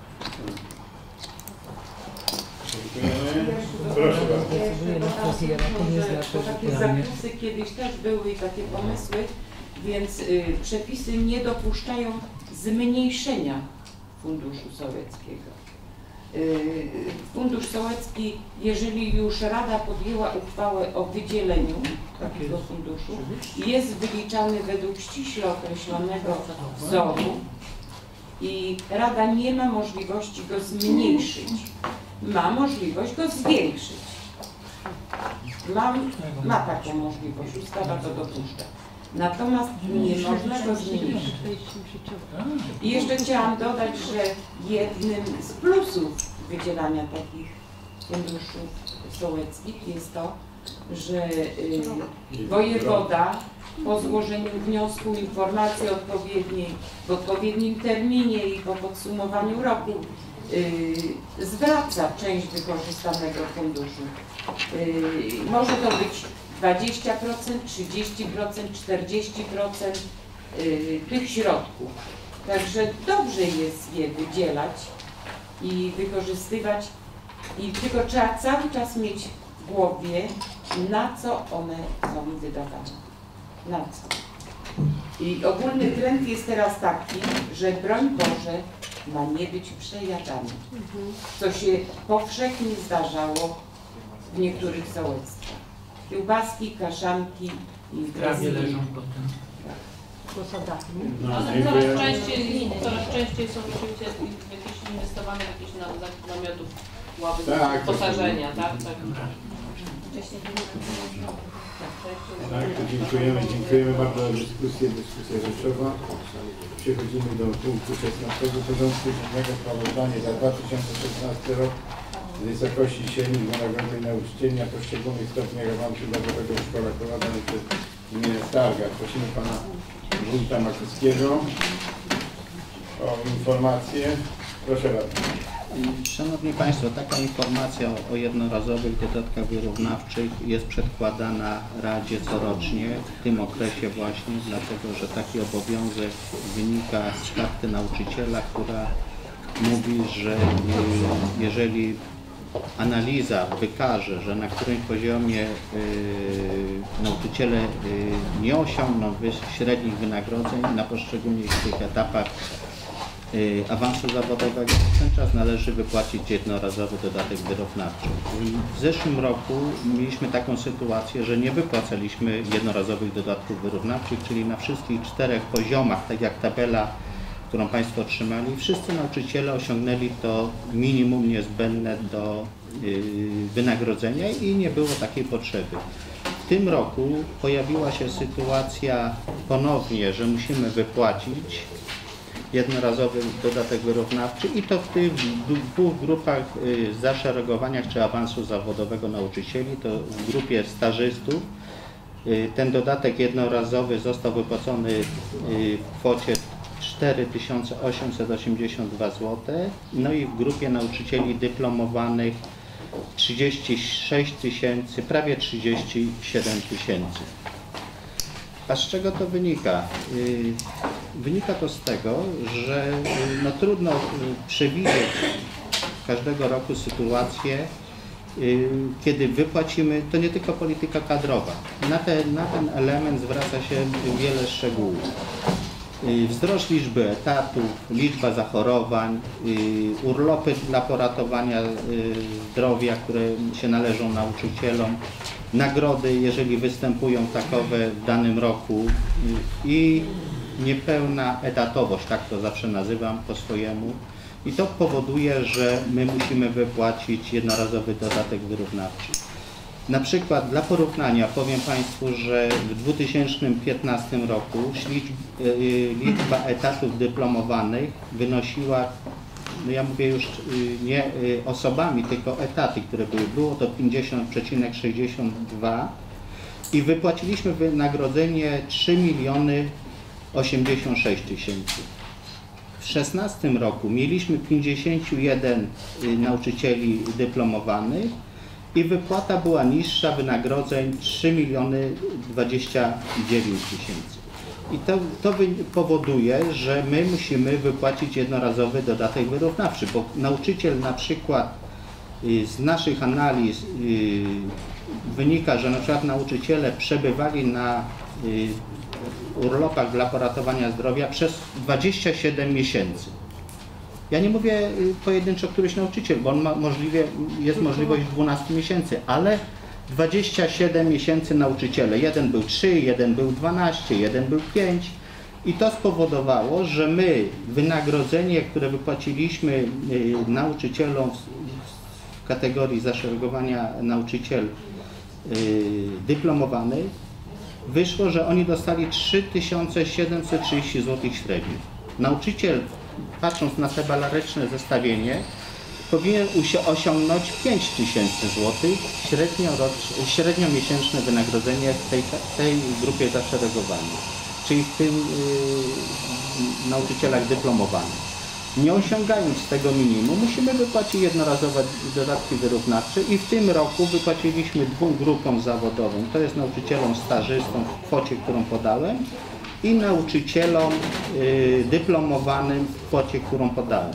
Speaker 1: Proszę bardzo.
Speaker 3: Bo takie zapisy kiedyś też były i takie pomysły, więc przepisy nie dopuszczają zmniejszenia funduszu sołeckiego. Fundusz sołecki, jeżeli już Rada podjęła uchwałę o wydzieleniu takiego funduszu, jest wyliczany według ściśle określonego wzoru i Rada nie ma możliwości go zmniejszyć, ma możliwość go zwiększyć. Ma taką możliwość, ustawa to dopuszcza. Natomiast nie można go zmniejszyć. I jeszcze chciałam dodać, że jednym z plusów wydzielania takich funduszów sołeckich jest to, że wojewoda po złożeniu wniosku, informacji odpowiedniej, w odpowiednim terminie i po podsumowaniu roku zwraca część wykorzystanego funduszu. Może to być 20%, 30%, 40% tych środków. Także dobrze jest je wydzielać i wykorzystywać i tylko trzeba cały czas mieć w głowie, na co one są wydawane. Na co. I ogólny trend jest teraz taki, że broń Boże ma nie być przejadany, co się powszechnie zdarzało w niektórych sołectwach. Kiełbaski, kaszanki i
Speaker 6: Prawie leżą potem.
Speaker 9: Ale coraz częściej są rzeczywiście jakieś inwestowane w jakieś namiotów, ławy wyposażenia, tak?
Speaker 1: Tak, to dziękujemy bardzo za dyskusję rzeczowa. Przechodzimy do punktu 16 porządku dziennego, sprawozdanie za 2016 rok z wysokości średnich wynagrodzeń nauczycieli na poszczególnych stopniach awansu zawodowego w szkołach prowadzonych przez gminę Stargard. Prosimy pana wójta Makuskiego o informację. Proszę bardzo.
Speaker 13: Szanowni Państwo, taka informacja o jednorazowych dodatkach wyrównawczych jest przedkładana Radzie corocznie w tym okresie właśnie, dlatego że taki obowiązek wynika z karty nauczyciela, która mówi, że jeżeli analiza wykaże, że na którymś poziomie nauczyciele nie osiągną średnich wynagrodzeń na poszczególnych tych etapach awansu zawodowego, w ten czas należy wypłacić jednorazowy dodatek wyrównawczy. W zeszłym roku mieliśmy taką sytuację, że nie wypłacaliśmy jednorazowych dodatków wyrównawczych, czyli na wszystkich 4 poziomach, tak jak tabela, którą Państwo otrzymali, wszyscy nauczyciele osiągnęli to minimum niezbędne do wynagrodzenia i nie było takiej potrzeby. W tym roku pojawiła się sytuacja ponownie, że musimy wypłacić jednorazowy dodatek wyrównawczy i to w tych 2 grupach zaszeregowaniach czy awansu zawodowego nauczycieli, to w grupie stażystów ten dodatek jednorazowy został wypłacony w kwocie 4882 zł, no i w grupie nauczycieli dyplomowanych 36 000, prawie 37 000. A z czego to wynika? Wynika to z tego, że no, trudno przewidzieć każdego roku sytuację, kiedy wypłacimy, to nie tylko polityka kadrowa. Na ten element zwraca się wiele szczegółów. wzrost liczby etatów, liczba zachorowań, urlopy dla poratowania zdrowia, które się należą nauczycielom, nagrody, jeżeli występują takowe w danym roku i niepełna etatowość, tak to zawsze nazywam po swojemu. I to powoduje, że my musimy wypłacić jednorazowy dodatek wyrównawczy. Na przykład dla porównania powiem Państwu, że w 2015 roku liczba etatów dyplomowanych wynosiła, no ja mówię już nie osobami, tylko etaty, które było to 50,62 i wypłaciliśmy wynagrodzenie 3 086 000. W 2016 roku mieliśmy 51 nauczycieli dyplomowanych i wypłata była niższa, wynagrodzeń 3 029 000. I to powoduje, że my musimy wypłacić jednorazowy dodatek wyrównawczy, bo nauczyciel na przykład z naszych analiz wynika, że na przykład nauczyciele przebywali na urlopach dla poratowania zdrowia przez 27 miesięcy. Ja nie mówię pojedynczo któryś nauczyciel, bo on ma jest możliwość 12 miesięcy, ale 27 miesięcy nauczyciele. Jeden był 3, jeden był 12, jeden był 5 i to spowodowało, że my wynagrodzenie, które wypłaciliśmy nauczycielom w kategorii zaszeregowania nauczyciel dyplomowanych, wyszło, że oni dostali 3730 zł średnio. Nauczyciel, patrząc na tabelaryczne zestawienie, powinien osiągnąć 5000 zł średnio miesięczne wynagrodzenie w tej grupie zaszeregowanej, czyli w tym nauczycielach dyplomowanych. Nie osiągając tego minimum, musimy wypłacić jednorazowe dodatki wyrównawcze i w tym roku wypłaciliśmy 2 grupom zawodowym, to jest nauczycielom stażystom w kwocie, którą podałem i nauczycielom dyplomowanym w kwocie, którą podałem.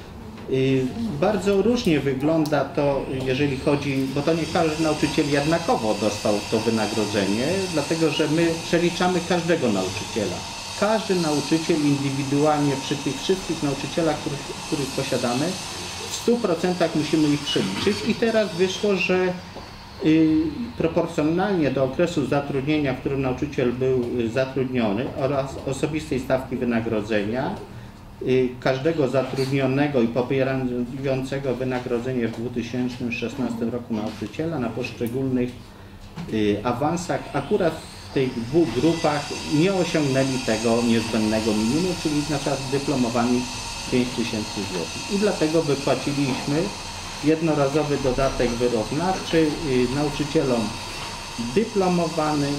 Speaker 13: Bardzo różnie wygląda to, jeżeli chodzi, bo to nie każdy nauczyciel jednakowo dostał to wynagrodzenie, dlatego że my przeliczamy każdego nauczyciela. Każdy nauczyciel indywidualnie przy tych wszystkich nauczycielach, których posiadamy, w 100% musimy ich przeliczyć i teraz wyszło, że proporcjonalnie do okresu zatrudnienia, w którym nauczyciel był zatrudniony oraz osobistej stawki wynagrodzenia, każdego zatrudnionego i pobierającego wynagrodzenie w 2016 roku nauczyciela na poszczególnych awansach akurat w tych 2 grupach nie osiągnęli tego niezbędnego minimum, czyli na przykład dyplomowani 5000 zł. I dlatego wypłaciliśmy jednorazowy dodatek wyrównawczy nauczycielom dyplomowanym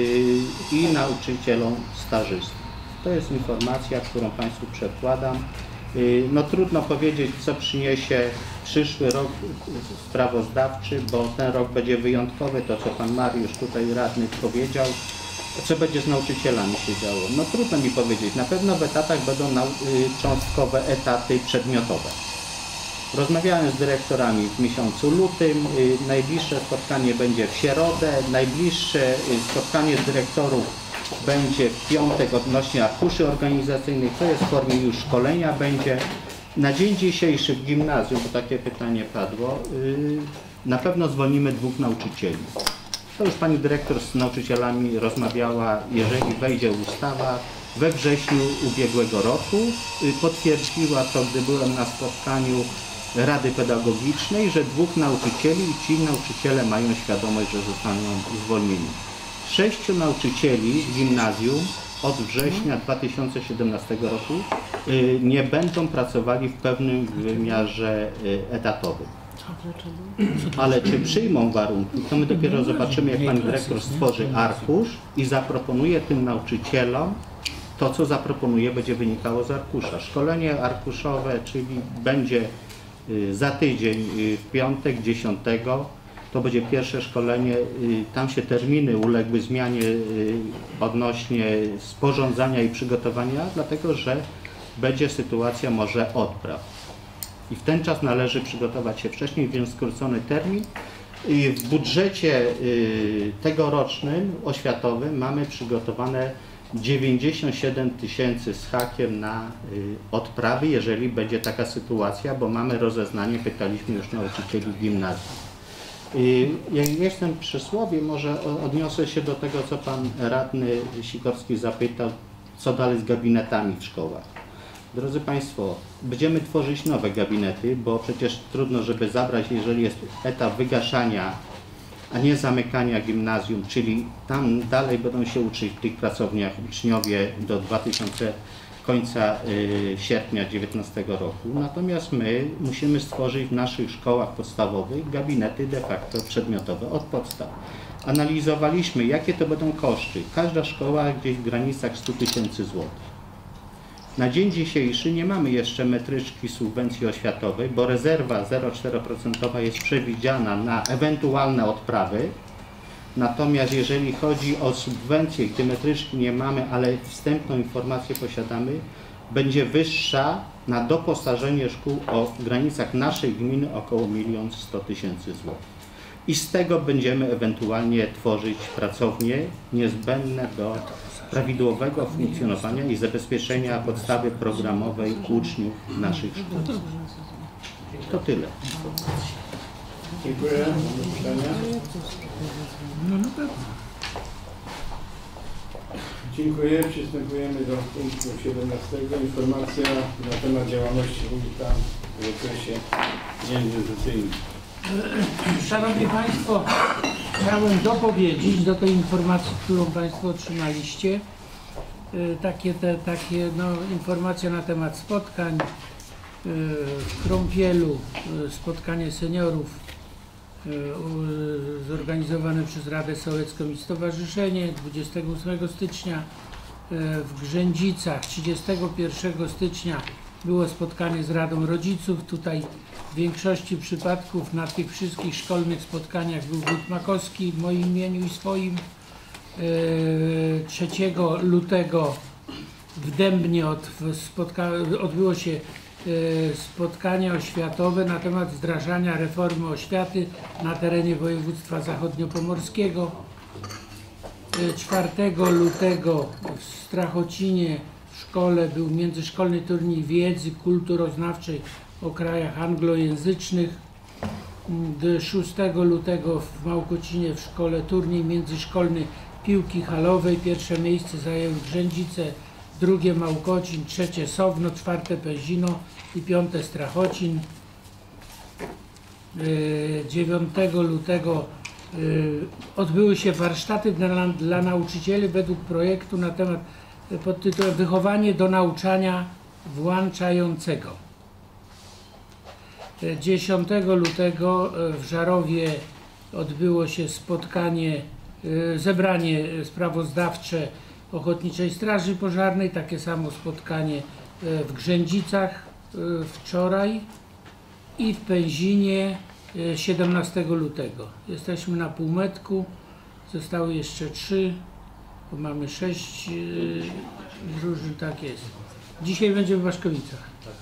Speaker 13: i nauczycielom stażystom. To jest informacja, którą Państwu przedkładam. No trudno powiedzieć, co przyniesie przyszły rok sprawozdawczy, bo ten rok będzie wyjątkowy, to co Pan Mariusz tutaj radny powiedział. Co będzie z nauczycielami się działo? No trudno mi powiedzieć. Na pewno w etatach będą cząstkowe etaty przedmiotowe. Rozmawiałem z dyrektorami w miesiącu lutym, najbliższe spotkanie będzie w środę, najbliższe spotkanie z dyrektorów będzie w piątek odnośnie arkuszy organizacyjnych, to jest w formie już szkolenia będzie. Na dzień dzisiejszy w gimnazjum, bo takie pytanie padło, na pewno zwolnimy 2 nauczycieli. To już pani dyrektor z nauczycielami rozmawiała, jeżeli wejdzie ustawa we wrześniu ubiegłego roku. Potwierdziła to, gdy byłem na spotkaniu Rady Pedagogicznej, że 2 nauczycieli i ci nauczyciele mają świadomość, że zostaną zwolnieni. 6 nauczycieli w gimnazjum od września 2017 roku nie będą pracowali w pewnym wymiarze etatowym. Ale czy przyjmą warunki, to my dopiero zobaczymy, jak pani dyrektor stworzy arkusz i zaproponuje tym nauczycielom to, co zaproponuje, będzie wynikało z arkusza. Szkolenie arkuszowe, czyli będzie za tydzień, w piątek 10. To będzie pierwsze szkolenie, tam się terminy uległy zmianie odnośnie sporządzania i przygotowania, dlatego że będzie sytuacja może odpraw. I w ten czas należy przygotować się wcześniej, więc skrócony termin. W budżecie tegorocznym, oświatowym mamy przygotowane 97 000 z hakiem na odprawy, jeżeli będzie taka sytuacja, bo mamy rozeznanie, pytaliśmy już nauczycieli gimnazjum. Jak jestem przy słowie, może odniosę się do tego, co pan radny Sikorski zapytał, co dalej z gabinetami w szkołach. Drodzy Państwo, będziemy tworzyć nowe gabinety, bo przecież trudno, żeby zabrać, jeżeli jest etap wygaszania, a nie zamykania gimnazjum, czyli tam dalej będą się uczyć w tych pracowniach uczniowie do końca sierpnia 2019 roku. Natomiast my musimy stworzyć w naszych szkołach podstawowych gabinety de facto przedmiotowe od podstaw. Analizowaliśmy, jakie to będą koszty. Każda szkoła gdzieś w granicach 100 000 złotych. Na dzień dzisiejszy nie mamy jeszcze metryczki subwencji oświatowej, bo rezerwa 0,4% jest przewidziana na ewentualne odprawy. Natomiast jeżeli chodzi o subwencję, gdy metryczki nie mamy, ale wstępną informację posiadamy, będzie wyższa na doposażenie szkół w granicach naszej gminy około 1 100 000 złotych. I z tego będziemy ewentualnie tworzyć pracownie niezbędne do prawidłowego funkcjonowania i zabezpieczenia podstawy programowej uczniów naszych szkół. To tyle.
Speaker 1: Dziękuję. Pytania? Dziękuję. Przystępujemy do punktu 17. Informacja na temat działalności wójta w okresie międzysesyjnym.
Speaker 6: Szanowni Państwo, chciałem dopowiedzieć do tej informacji, którą Państwo otrzymaliście, informacje na temat spotkań w Krąpielu, spotkanie seniorów zorganizowane przez Radę Sołecką i Stowarzyszenie 28 stycznia, w Grzędzicach 31 stycznia było spotkanie z Radą Rodziców. Tutaj w większości przypadków na tych wszystkich szkolnych spotkaniach był wójt Makowski w moim imieniu i swoim. 3 lutego w Dębnie odbyło się spotkanie oświatowe na temat wdrażania reformy oświaty na terenie województwa zachodniopomorskiego. 4 lutego w Strachocinie w szkole był międzyszkolny turniej wiedzy kulturoznawczej o krajach anglojęzycznych. 6 lutego w Małkocinie w szkole turniej międzyszkolny piłki halowej. Pierwsze miejsce zajęły Grzędzice, drugie Małkocin, trzecie Sowno, czwarte Pęzino i 5 Strachocin. 9 lutego odbyły się warsztaty dla nauczycieli według projektu na temat pod tytułem Wychowanie do nauczania włączającego. 10 lutego w Żarowie odbyło się spotkanie, zebranie sprawozdawcze Ochotniczej Straży Pożarnej, takie samo spotkanie w Grzędzicach wczoraj i w Pęzinie 17 lutego. Jesteśmy na półmetku, zostały jeszcze 3, bo mamy 6 drużyn, tak jest. Dzisiaj będzie w Waszkowicach.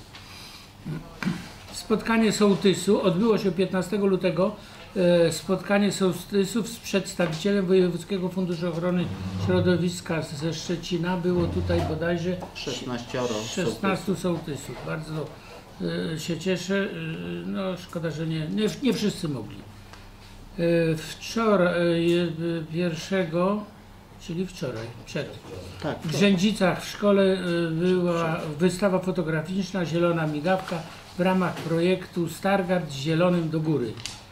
Speaker 6: Spotkanie sołtysu odbyło się 15 lutego. Spotkanie sołtysów z przedstawicielem Wojewódzkiego Funduszu Ochrony Środowiska ze Szczecina. Było tutaj bodajże 16 sołtysów. Bardzo się cieszę. No, szkoda, że nie wszyscy mogli. Wczoraj, 1, czyli wczoraj, w Grzędzicach w szkole była wystawa fotograficzna Zielona Migawka w ramach projektu Stargard z Zielonym do Góry.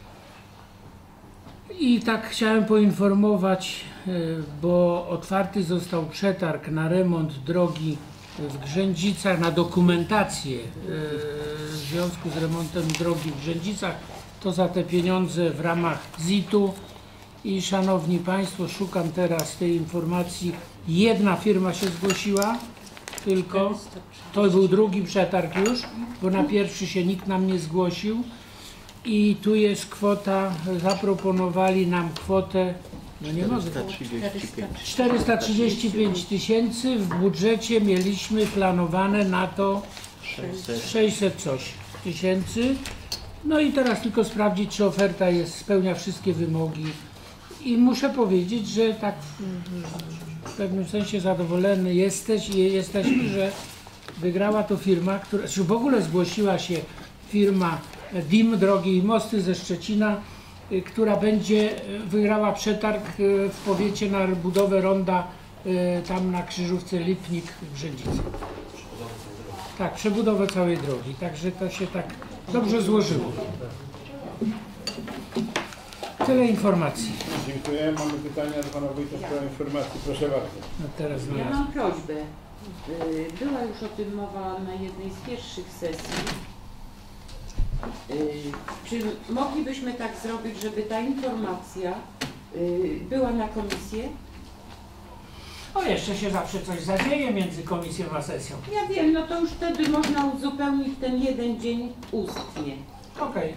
Speaker 6: I tak chciałem poinformować, bo otwarty został przetarg na remont drogi w Grzędzicach, na dokumentację w związku z remontem drogi w Grzędzicach. To za te pieniądze w ramach ZIT-u. I szanowni Państwo, szukam teraz tej informacji. Jedna firma się zgłosiła, tylko to był drugi przetarg już, bo na pierwszy się nikt nam nie zgłosił. I tu jest kwota, zaproponowali nam kwotę, no nie mogę, 435 000, w budżecie mieliśmy planowane na to 600 coś tysięcy. No i teraz tylko sprawdzić, czy oferta spełnia wszystkie wymogi. I muszę powiedzieć, że tak w pewnym sensie zadowolony jesteśmy, że wygrała to firma, która, czy w ogóle zgłosiła się firma DIM Drogi i Mosty ze Szczecina, która będzie wygrała przetarg w powiecie na budowę ronda tam na krzyżówce Lipnik w Rzędzicy. Tak, przebudowę całej drogi, także to się tak dobrze złożyło. Tyle informacji.
Speaker 1: Dziękuję. Mamy pytania do pana wójta w sprawie informacji. Proszę bardzo.
Speaker 6: No teraz
Speaker 3: Ja mam prośbę. Była już o tym mowa na jednej z pierwszych sesji. Czy moglibyśmy tak zrobić, żeby ta informacja była na komisję?
Speaker 6: O, jeszcze się zawsze coś zadzieje między komisją a sesją.
Speaker 3: Ja wiem, no to już wtedy można uzupełnić ten jeden dzień ustnie.
Speaker 6: Okej.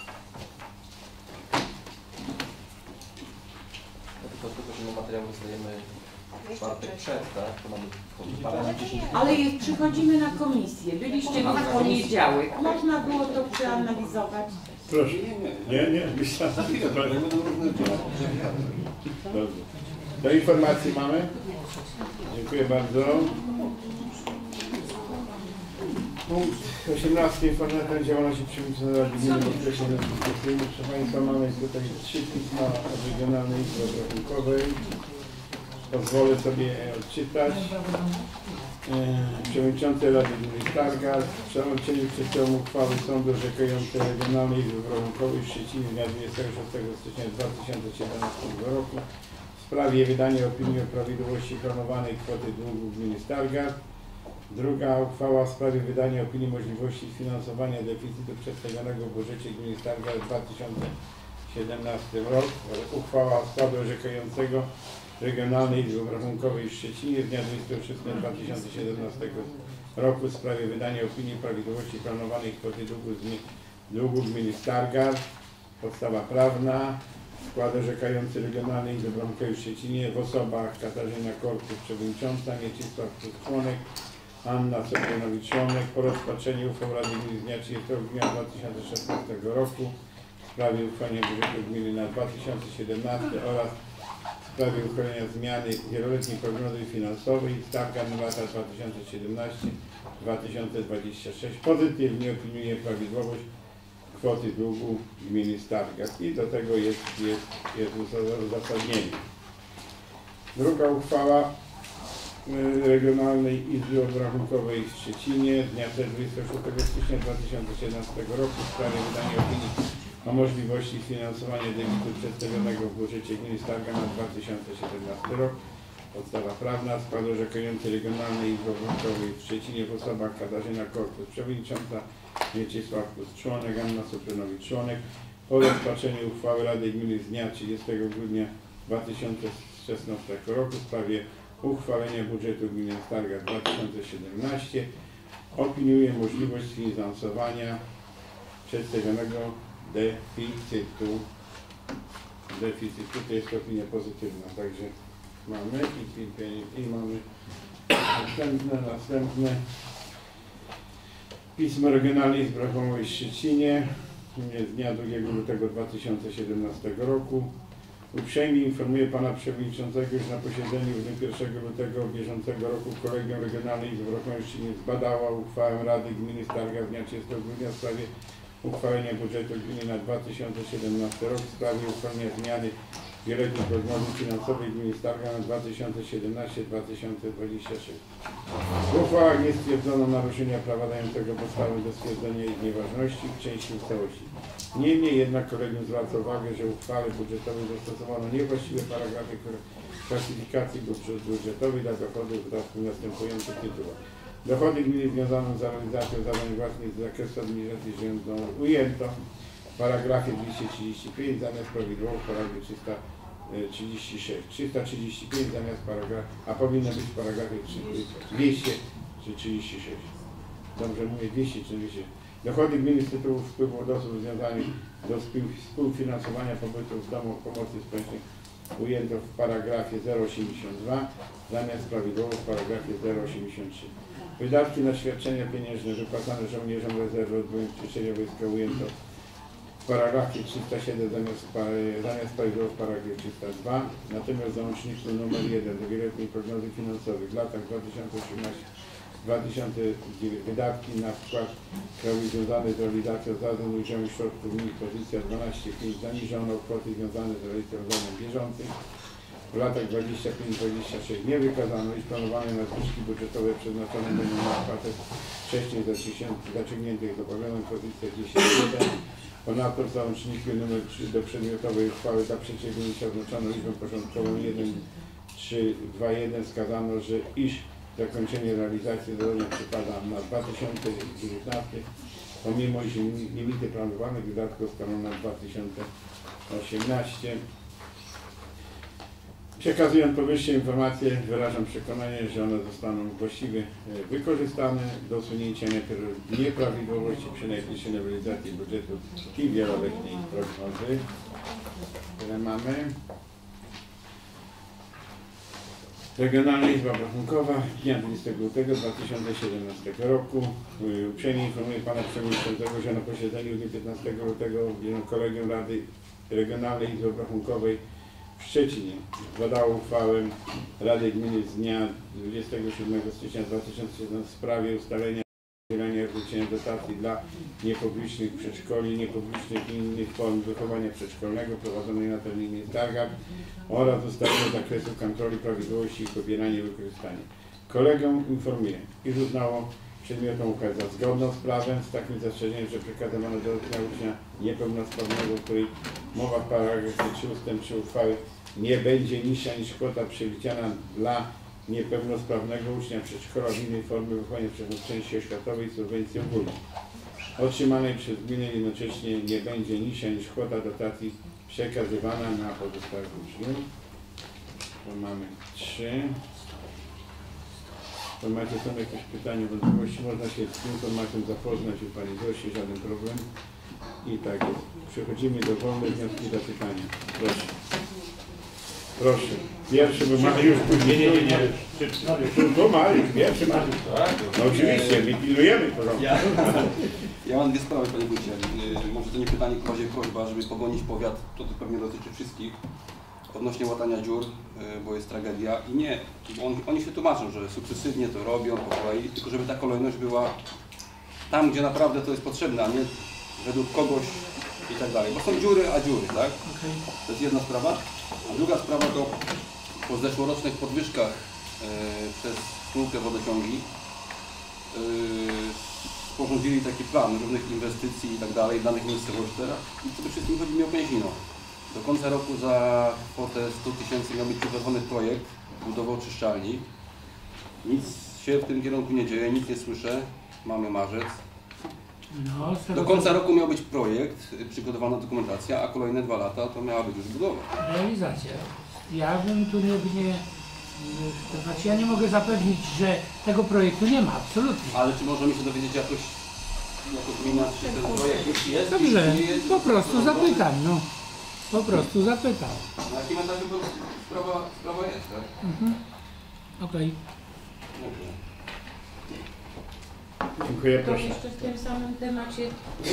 Speaker 12: Tylko, że my materiały dostajemy w czwartek przed, tak? To mamy 10.
Speaker 3: Ale przychodzimy na komisję. Byliście w poniedziałek. Można było to przeanalizować?
Speaker 1: Proszę. Nie. Myślałem, Dobrze. Do informacji mamy? Dziękuję bardzo. Punkt 18. Informacja o działalności przemysłowej Rady Gminy w okresie legislacyjnym. Proszę Państwa, mamy tutaj 3 pisma od Regionalnej Izby Obrachunkowej. Pozwolę sobie odczytać. Przewodniczący Rady Gminy Stargard w przełączeniu przedstawił uchwały sądu orzekającej Regionalnej Izby Obrachunkowej w Szczecinie z dnia 26 stycznia 2017 roku w sprawie wydania opinii o prawidłowości planowanej kwoty długu gminy Stargard. Druga uchwała w sprawie wydania opinii możliwości sfinansowania deficytu przedstawionego w budżecie gminy Stargard 2017 rok. Uchwała składu orzekającego Regionalnej Izby Obrachunkowej w Szczecinie z dnia 26 2017 roku w sprawie wydania opinii prawidłowości planowanej kwoty długu gminy Stargard. Podstawa prawna. Skład orzekający Regionalnej Izby Obrachunkowej w Szczecinie w osobach Katarzyna Korpus, przewodnicząca, Mieczysław Plus, członek, Anna Sobienowicz, członek. Po rozpatrzeniu uchwał Rady Gminy z dnia 30 grudnia 2016 roku w sprawie uchwalenia budżetu gminy na 2017 oraz w sprawie uchwalenia zmiany wieloletniej prognozy finansowej Stargard na lata 2017-2026 pozytywnie opiniuje prawidłowość kwoty długu gminy Stargard i do tego jest uzasadnienie. Druga uchwała Regionalnej Izby Obrachunkowej w Szczecinie z dnia 26 stycznia 2017 roku w sprawie wydania opinii o możliwości sfinansowania deficytu przedstawionego w budżecie gminy Stargard na 2017 rok. Podstawa prawna. Skład orzekający Regionalnej Izby Obrachunkowej w Szczecinie w osobach Katarzyna Korpus, przewodnicząca, Mieczysław Plus, członek, Anna Soprynowicz, członek. Po rozpatrzeniu uchwały Rady Gminy z dnia 30 grudnia 2016 roku w sprawie uchwalenia budżetu gminy Stargard 2017 opiniuje możliwość sfinansowania przedstawionego deficytu. To jest opinia pozytywna, także mamy i mamy następne pismo Regionalnej Izby Obrachunkowej w Szczecinie z dnia 2 lutego 2017 roku. Uprzejmie informuję Pana Przewodniczącego, że na posiedzeniu w dniu 1 lutego bieżącego roku Kolegium Regionalnej Izby Obrachunkowej w Szczecinie zbadała uchwałę Rady Gminy Stargard z dnia 30 grudnia w sprawie uchwalenia budżetu gminy na 2017 rok w sprawie uchwalenia zmiany wieloletniej prognozy finansowej gminy Stargard na 2017-2026. W uchwałach nie stwierdzono naruszenia prawa dającego podstawę do stwierdzenia ich nieważności w części ustawości. Niemniej jednak Kolegium zwraca uwagę, że w uchwale budżetowej zastosowano niewłaściwe paragrafy klasyfikacji budżetowej dla dochodów wydatków w następujących tytułach. Dochody gminy związane z realizacją zadań własnych z zakresu administracji rządowej ujęto w paragrafie 235 zamiast prawidłowo w paragrafie 336. 335 zamiast paragrafu, a powinno być w paragrafie 200 czy 36. Dobrze mówię, 200 czy 200. Dochody gminy z tytułu wpływu od osób związanych do współfinansowania pobytu w domach pomocy społecznej ujęto w paragrafie 082 zamiast prawidłowo w paragrafie 083. Wydatki na świadczenia pieniężne wypłacane żołnierzom rezerwy odwołując ćwiczenia wojska ujęto w w paragrafie 307 zamiast paragrafu w paragrafie 302. Natomiast w załączniku nr 1 do wieloletniej prognozy finansowej w latach 2018-2019 wydatki na wkład krajowy związany z realizacją zadań udziału środków gmin pozycja 12.5 zaniżono kwoty związane z realizacją zadań bieżących. W latach 25-26 nie wykazano, iż planowane nadwyżki budżetowe przeznaczone będą na wpłatę wcześniej zaciągniętych zobowiązań pozycja 10.1. Ponadto w załączniku nr 3 do przedmiotowej uchwały dla przedsięwzięcia oznaczono liczbę porządkową 1.3.2.1 wskazano, że iż zakończenie realizacji zadania przypada na 2019, pomimo iż limity planowanych wydatków ustalono na 2018. Przekazując powyższe informacje, wyrażam przekonanie, że one zostaną właściwie wykorzystane do usunięcia nieprawidłowości przy najbliższej nowelizacji budżetu i wieloletniej prognozy. Tyle mamy. Regionalna Izba Obrachunkowa dnia 20 lutego 2017 roku. Uprzejmie informuję Pana Przewodniczącego, że na posiedzeniu dnia 15 lutego Kolegium Rady Regionalnej Izby Obrachunkowej w Szczecinie badało uchwałę Rady Gminy z dnia 27 stycznia 2017 w sprawie ustalenia udzielania rozliczenia dotacji dla niepublicznych przedszkoli, niepublicznych i innych form wychowania przedszkolnego prowadzonej na terenie targach oraz ustalenia zakresu kontroli prawidłowości ich pobierania i wykorzystania. Kolegium informuje, iż uznało przedmiotem uchwały za zgodną z prawem, z takim zastrzeżeniem, że przekazano do ucznia niepełnosprawnego, w której mowa w paragrafie 3 ust. 3 uchwały nie będzie niższa niż kwota przewidziana dla niepełnosprawnego ucznia przedszkola w innej formie wychowania przez części oświatowej subwencji ogólnej otrzymanej przez gminę jednocześnie nie będzie niższa niż kwota dotacji przekazywana na pozostałych uczniów. To mamy 3. To macie są jakieś pytania, wątpliwości, można się z informacją zapoznać u Pani Zosi, żaden problem. I tak jest. Przechodzimy do wolnych wniosków i zapytania. Proszę. Proszę. Pierwszy, bo mamy już później. Nie. To ma już, pierwszy ma. No oczywiście, my pilnujemy to.
Speaker 10: Ja mam dwie sprawy, Panie Wójcie. Może to nie pytanie, bardziej prośba, żeby pogonić powiat, to pewnie dotyczy wszystkich, odnośnie łatania dziur, bo jest tragedia. I nie, bo oni się tłumaczą, że sukcesywnie to robią po kolei, tylko żeby ta kolejność była tam, gdzie naprawdę to jest potrzebne, a nie według kogoś i tak dalej. Bo są dziury, a dziury, tak? To jest jedna sprawa. A druga sprawa to po zeszłorocznych podwyżkach przez spółkę wodociągi sporządzili taki plan różnych inwestycji i tak dalej w danych miejscowościach. I przede wszystkim chodzi mi o Kęzino. Do końca roku za kwotę 100 000 miał być przygotowany projekt budowy oczyszczalni. Nic się w tym kierunku nie dzieje, nic nie słyszę. Mamy marzec.
Speaker 6: No,
Speaker 10: do końca roku miał być projekt, przygotowana dokumentacja, a kolejne 2 lata to miała być już budowa.
Speaker 6: Realizacja. Ja bym tu to znaczy ja nie mogę zapewnić, że tego projektu nie ma, absolutnie.
Speaker 10: Ale czy możemy się dowiedzieć jakoś, jako gmina, czy ten projekt już jest?
Speaker 6: Dobrze, po prostu zapytam, no. Po prostu zapytam.
Speaker 10: Na jakim etapie to sprawa jest, tak?
Speaker 6: Okej.
Speaker 1: Dziękuję,
Speaker 3: To
Speaker 1: proszę.
Speaker 3: jeszcze w tym samym temacie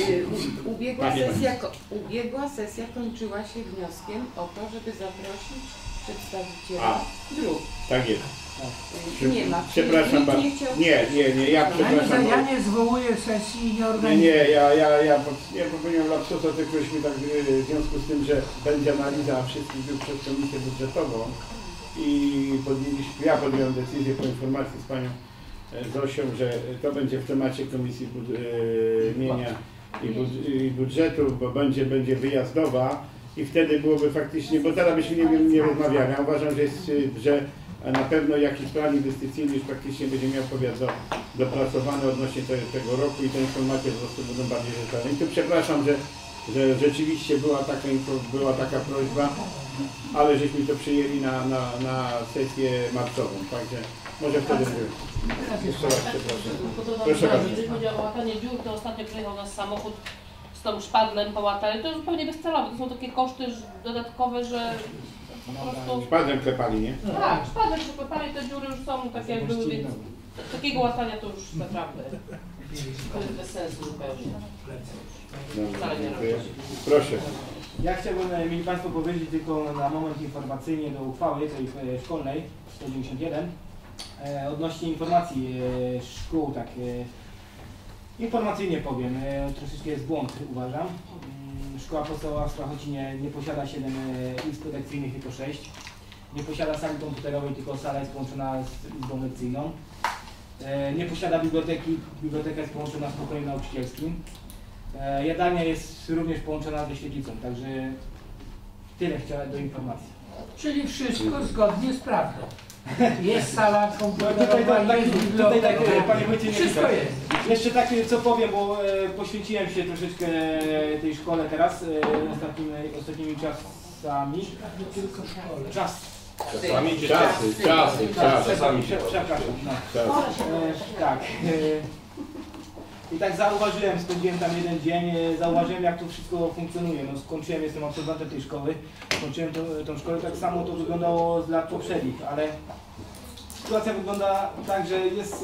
Speaker 3: ubiegła sesja kończyła się wnioskiem o to, żeby zaprosić przedstawiciela dróg.
Speaker 1: Tak jest.
Speaker 3: Nie ma.
Speaker 1: Przepraszam bardzo. Nie, ja przepraszam.
Speaker 6: Ja nie zwołuję sesji i nie organizuję.
Speaker 1: Ja popełniłem lapsusa, tylkośmy tak w związku z tym, że będzie analiza wszystkich dróg przez komisję budżetową i ja podjąłem decyzję po informacji z Panią Zosią, że to będzie w temacie Komisji Mienia i Budżetu, bo będzie wyjazdowa i wtedy byłoby faktycznie, bo teraz byśmy nie rozmawiali. Ja uważam, że na pewno jakiś plan inwestycyjny już praktycznie będzie miał powiat dopracowany odnośnie tego roku i te informacje po prostu będą bardziej rzetelne. I tu przepraszam, że rzeczywiście była taka prośba, ale żeśmy to przyjęli na sesję marcową, także może wtedy jeszcze raz przepraszam.
Speaker 9: Proszę bardzo. Jeżeli chodzi o łatanie dziur, to ostatnio przyjechał nas samochód z tą szpadlem połatali. To jest zupełnie bezcelowe, to są takie koszty dodatkowe, że po prostu...
Speaker 1: Szpadlem klepali, nie?
Speaker 9: Tak, szpadlem klepali, te dziury już są takie jak były, więc Takiego łatania to już naprawdę to jest bez sensu zupełnie. Wcale nie robię.
Speaker 1: Proszę.
Speaker 4: Ja chciałbym, mieli Państwo, powiedzieć tylko na moment informacyjnie do uchwały tej szkolnej 191 odnośnie informacji szkół, tak informacyjnie powiem, troszeczkę jest błąd, uważam. Szkoła podstawowa w Strachocinie nie posiada 7 izb lekcyjnych, tylko 6. Nie posiada sali komputerowej, tylko sala jest połączona z izbą lekcyjną. Nie posiada biblioteki, biblioteka jest połączona z pokojem nauczycielskim. Jadalnia jest również połączona ze świetlicą, także tyle chciałem do informacji.
Speaker 6: Czyli wszystko zgodnie z prawdą. Jest sala komputerowa, jest biblioteka,
Speaker 4: Panie Wójcie,
Speaker 6: wszystko jest.
Speaker 4: Jeszcze tak, co powiem, bo poświęciłem się troszeczkę tej szkole teraz, ostatnimi czasami.
Speaker 6: Tylko szkole.
Speaker 10: Czasami czy
Speaker 1: Czasy.
Speaker 4: Przepraszam. No. Tak. I tak zauważyłem, spędziłem tam jeden dzień, zauważyłem, jak to wszystko funkcjonuje. No, skończyłem, jestem absolwentem tej szkoły, skończyłem tą szkołę, tak samo to wyglądało z lat poprzednich, ale sytuacja wygląda tak, że jest,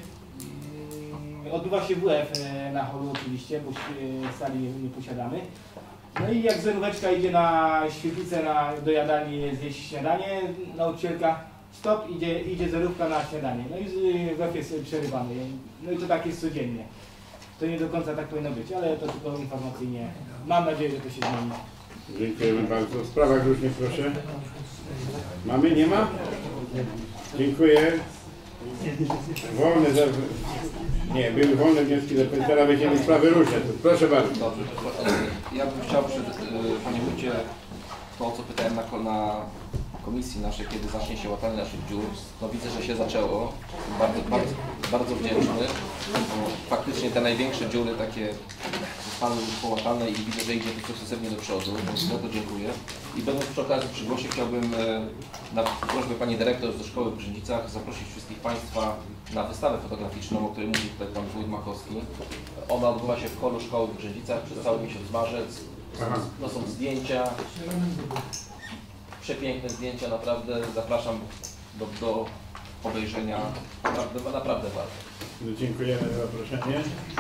Speaker 4: odbywa się WF na holu oczywiście, bo sali nie posiadamy. No i jak zeróweczka idzie na świetlicę, do jadalni zjeść śniadanie, nauczycielka stop, idzie zerówka na śniadanie. No i WF jest przerywany. No i to tak jest codziennie. To nie do końca tak powinno być, ale to tylko informacyjnie. Mam nadzieję, że to się zmieni.
Speaker 1: Dziękujemy bardzo. W sprawach różnych proszę. Mamy? Nie ma? Dziękuję. Wolne Nie, były wolne wnioski, teraz będziemy sprawy różne. Proszę bardzo.
Speaker 12: Dobrze, ja bym chciał Panie Wójcie, to co pytałem na komisji naszej, kiedy zacznie się łatanie naszych dziur. No widzę, że się zaczęło. Bardzo wdzięczny. Faktycznie te największe dziury takie zostały już połatane i widzę, że idzie to sukcesywnie do przodu. Za to dziękuję. I będąc przy okazji przy głosie chciałbym na prośbę Pani Dyrektor ze szkoły w Brzędzicach zaprosić wszystkich Państwa na wystawę fotograficzną, o której mówi tutaj Pan Wójt Machowski. Ona odbywa się w holu szkoły w Brzędzicach przez cały miesiąc marzec. To są zdjęcia. Przepiękne zdjęcia, naprawdę zapraszam do obejrzenia, naprawdę warto.
Speaker 1: Dziękujemy za zaproszenie.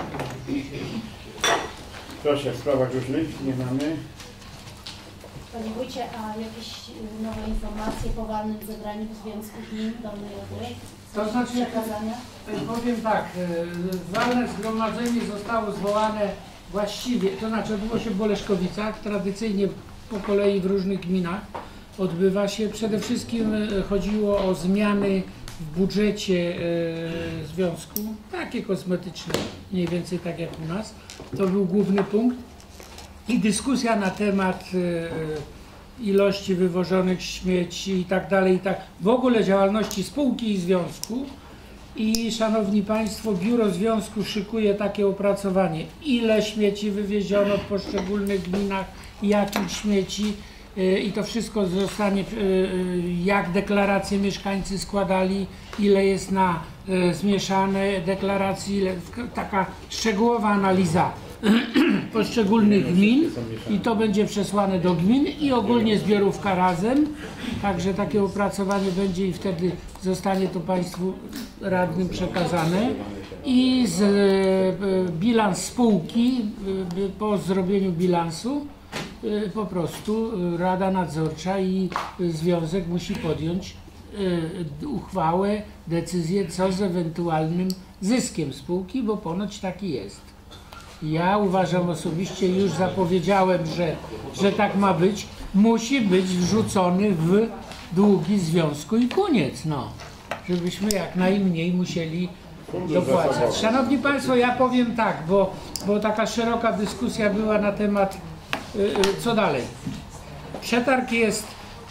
Speaker 1: Proszę, w sprawach różnych nie mamy.
Speaker 14: Panie Wójcie, a jakieś nowe informacje po walnym zebraniu w Związku Gmin Dolnej Odry?
Speaker 6: To znaczy,
Speaker 14: przekazania?
Speaker 6: Powiem tak, walne zgromadzenie zostało zwołane właściwie, to znaczy odbyło się w Boleszkowicach, tradycyjnie po kolei w różnych gminach odbywa się. Przede wszystkim chodziło o zmiany w budżecie związku, takie kosmetyczne, mniej więcej tak jak u nas. To był główny punkt. I dyskusja na temat ilości wywożonych śmieci i tak dalej, w ogóle działalności spółki i związku. I szanowni Państwo, biuro związku szykuje takie opracowanie, ile śmieci wywieziono w poszczególnych gminach, jakich śmieci, i to wszystko zostanie, jak deklaracje mieszkańcy składali, ile jest na zmieszane deklaracji, taka szczegółowa analiza poszczególnych gmin i to będzie przesłane do gmin i ogólnie zbiorówka razem, także takie opracowanie będzie i wtedy zostanie to Państwu radnym przekazane i bilans spółki po zrobieniu bilansu po prostu Rada Nadzorcza i Związek musi podjąć uchwałę, decyzję, co z ewentualnym zyskiem spółki, bo ponoć taki jest. Ja uważam osobiście, już zapowiedziałem, że tak ma być, musi być wrzucony w długi związku i koniec, no. Żebyśmy jak najmniej musieli dopłacać. Szanowni Państwo, ja powiem tak, bo taka szeroka dyskusja była na temat co dalej. Przetarg jest,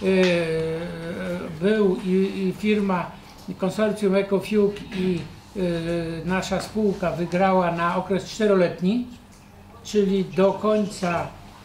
Speaker 6: był i firma konsorcjum EcoFugue i nasza spółka wygrała na okres 4-letni, czyli do końca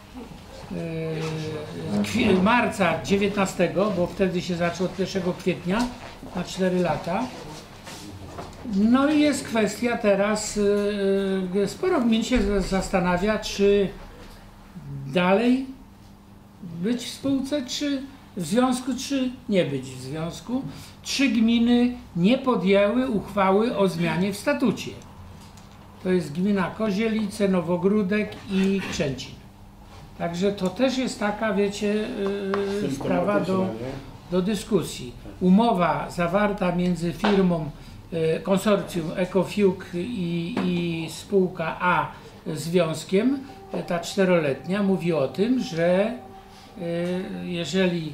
Speaker 6: marca 19, bo wtedy się zaczął od 1 kwietnia na 4 lata. No i jest kwestia teraz, sporo gmin się zastanawia, czy dalej być w spółce, czy w związku czy nie być w związku. 3 gminy nie podjęły uchwały o zmianie w statucie. To jest gmina Kozielice, Nowogródek i Krzęcin. Także to też jest taka, wiecie, sprawa do dyskusji. Umowa zawarta między firmą konsorcjum Ecofiuk i spółka A związkiem, ta 4-letnia, mówi o tym, że jeżeli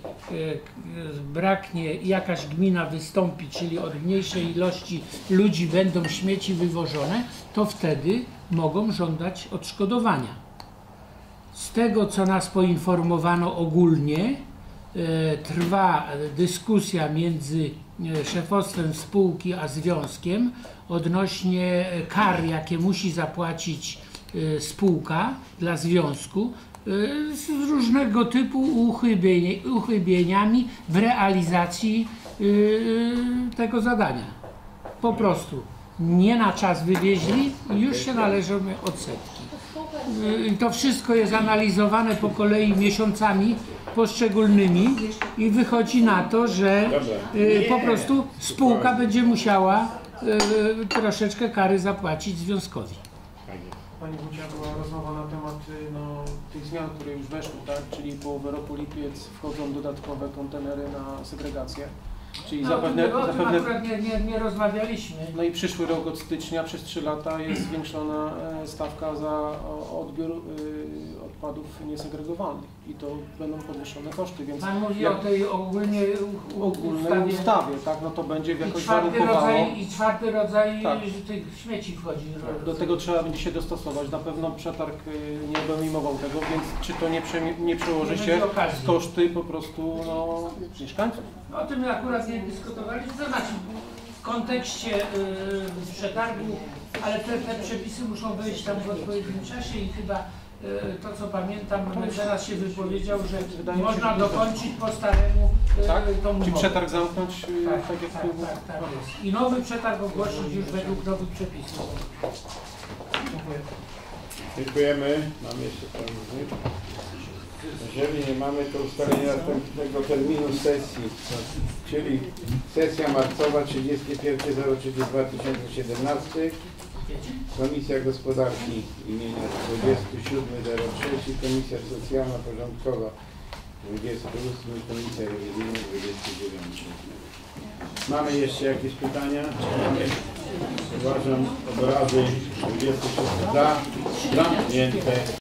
Speaker 6: braknie, jakaś gmina wystąpi, czyli od mniejszej ilości ludzi będą śmieci wywożone, to wtedy mogą żądać odszkodowania. Z tego, co nas poinformowano ogólnie, trwa dyskusja między szefostwem spółki a związkiem odnośnie kar, jakie musi zapłacić spółka dla związku z różnego typu uchybieniami w realizacji tego zadania. Po prostu nie na czas wywieźli i już się należą odsetki. I to wszystko jest analizowane po kolei miesiącami poszczególnymi i wychodzi na to, że po prostu spółka będzie musiała troszeczkę kary zapłacić związkowi.
Speaker 15: Pani Wójcie, była rozmowa na temat tych zmian, które już weszły, tak? Czyli po wyroku lipiec wchodzą dodatkowe kontenery na segregację. Czyli zapewne
Speaker 6: akurat nie rozmawialiśmy.
Speaker 15: No i przyszły rok od stycznia przez 3 lata jest zwiększona stawka za odbiór odpadów niesegregowanych i to będą podwyższone koszty, więc
Speaker 6: Pan mówi o tej ogólnej
Speaker 15: ustawie, tak, no to będzie jakoś warunkowało.
Speaker 6: I 4. rodzaj
Speaker 15: tak.
Speaker 6: tych śmieci wchodzi.
Speaker 15: Do tego trzeba będzie się dostosować. Na pewno przetarg nie obejmował tego, więc czy to nie przełoży się w koszty po prostu mieszkańców?
Speaker 6: O tym akurat nie dyskutowaliśmy, to znaczy w kontekście przetargu, ale te przepisy muszą wejść tam w odpowiednim czasie i chyba to, co pamiętam, teraz się wypowiedział, że można dokończyć po staremu tą umowę.
Speaker 15: Czy przetarg zamknąć tak jak
Speaker 6: tak jest. I nowy przetarg ogłosić już według nowych przepisów.
Speaker 15: Dziękuję.
Speaker 1: Dziękujemy. Mamy jeszcze pan. Jeżeli nie mamy, to ustalenie następnego terminu sesji, czyli sesja marcowa 31.03.2017, Komisja Gospodarki imienia 27.03, Komisja Socjalna Porządkowa 28, Komisja Rewizyjna 29. Mamy jeszcze jakieś pytania? Uważam obrady 26 za zamknięte.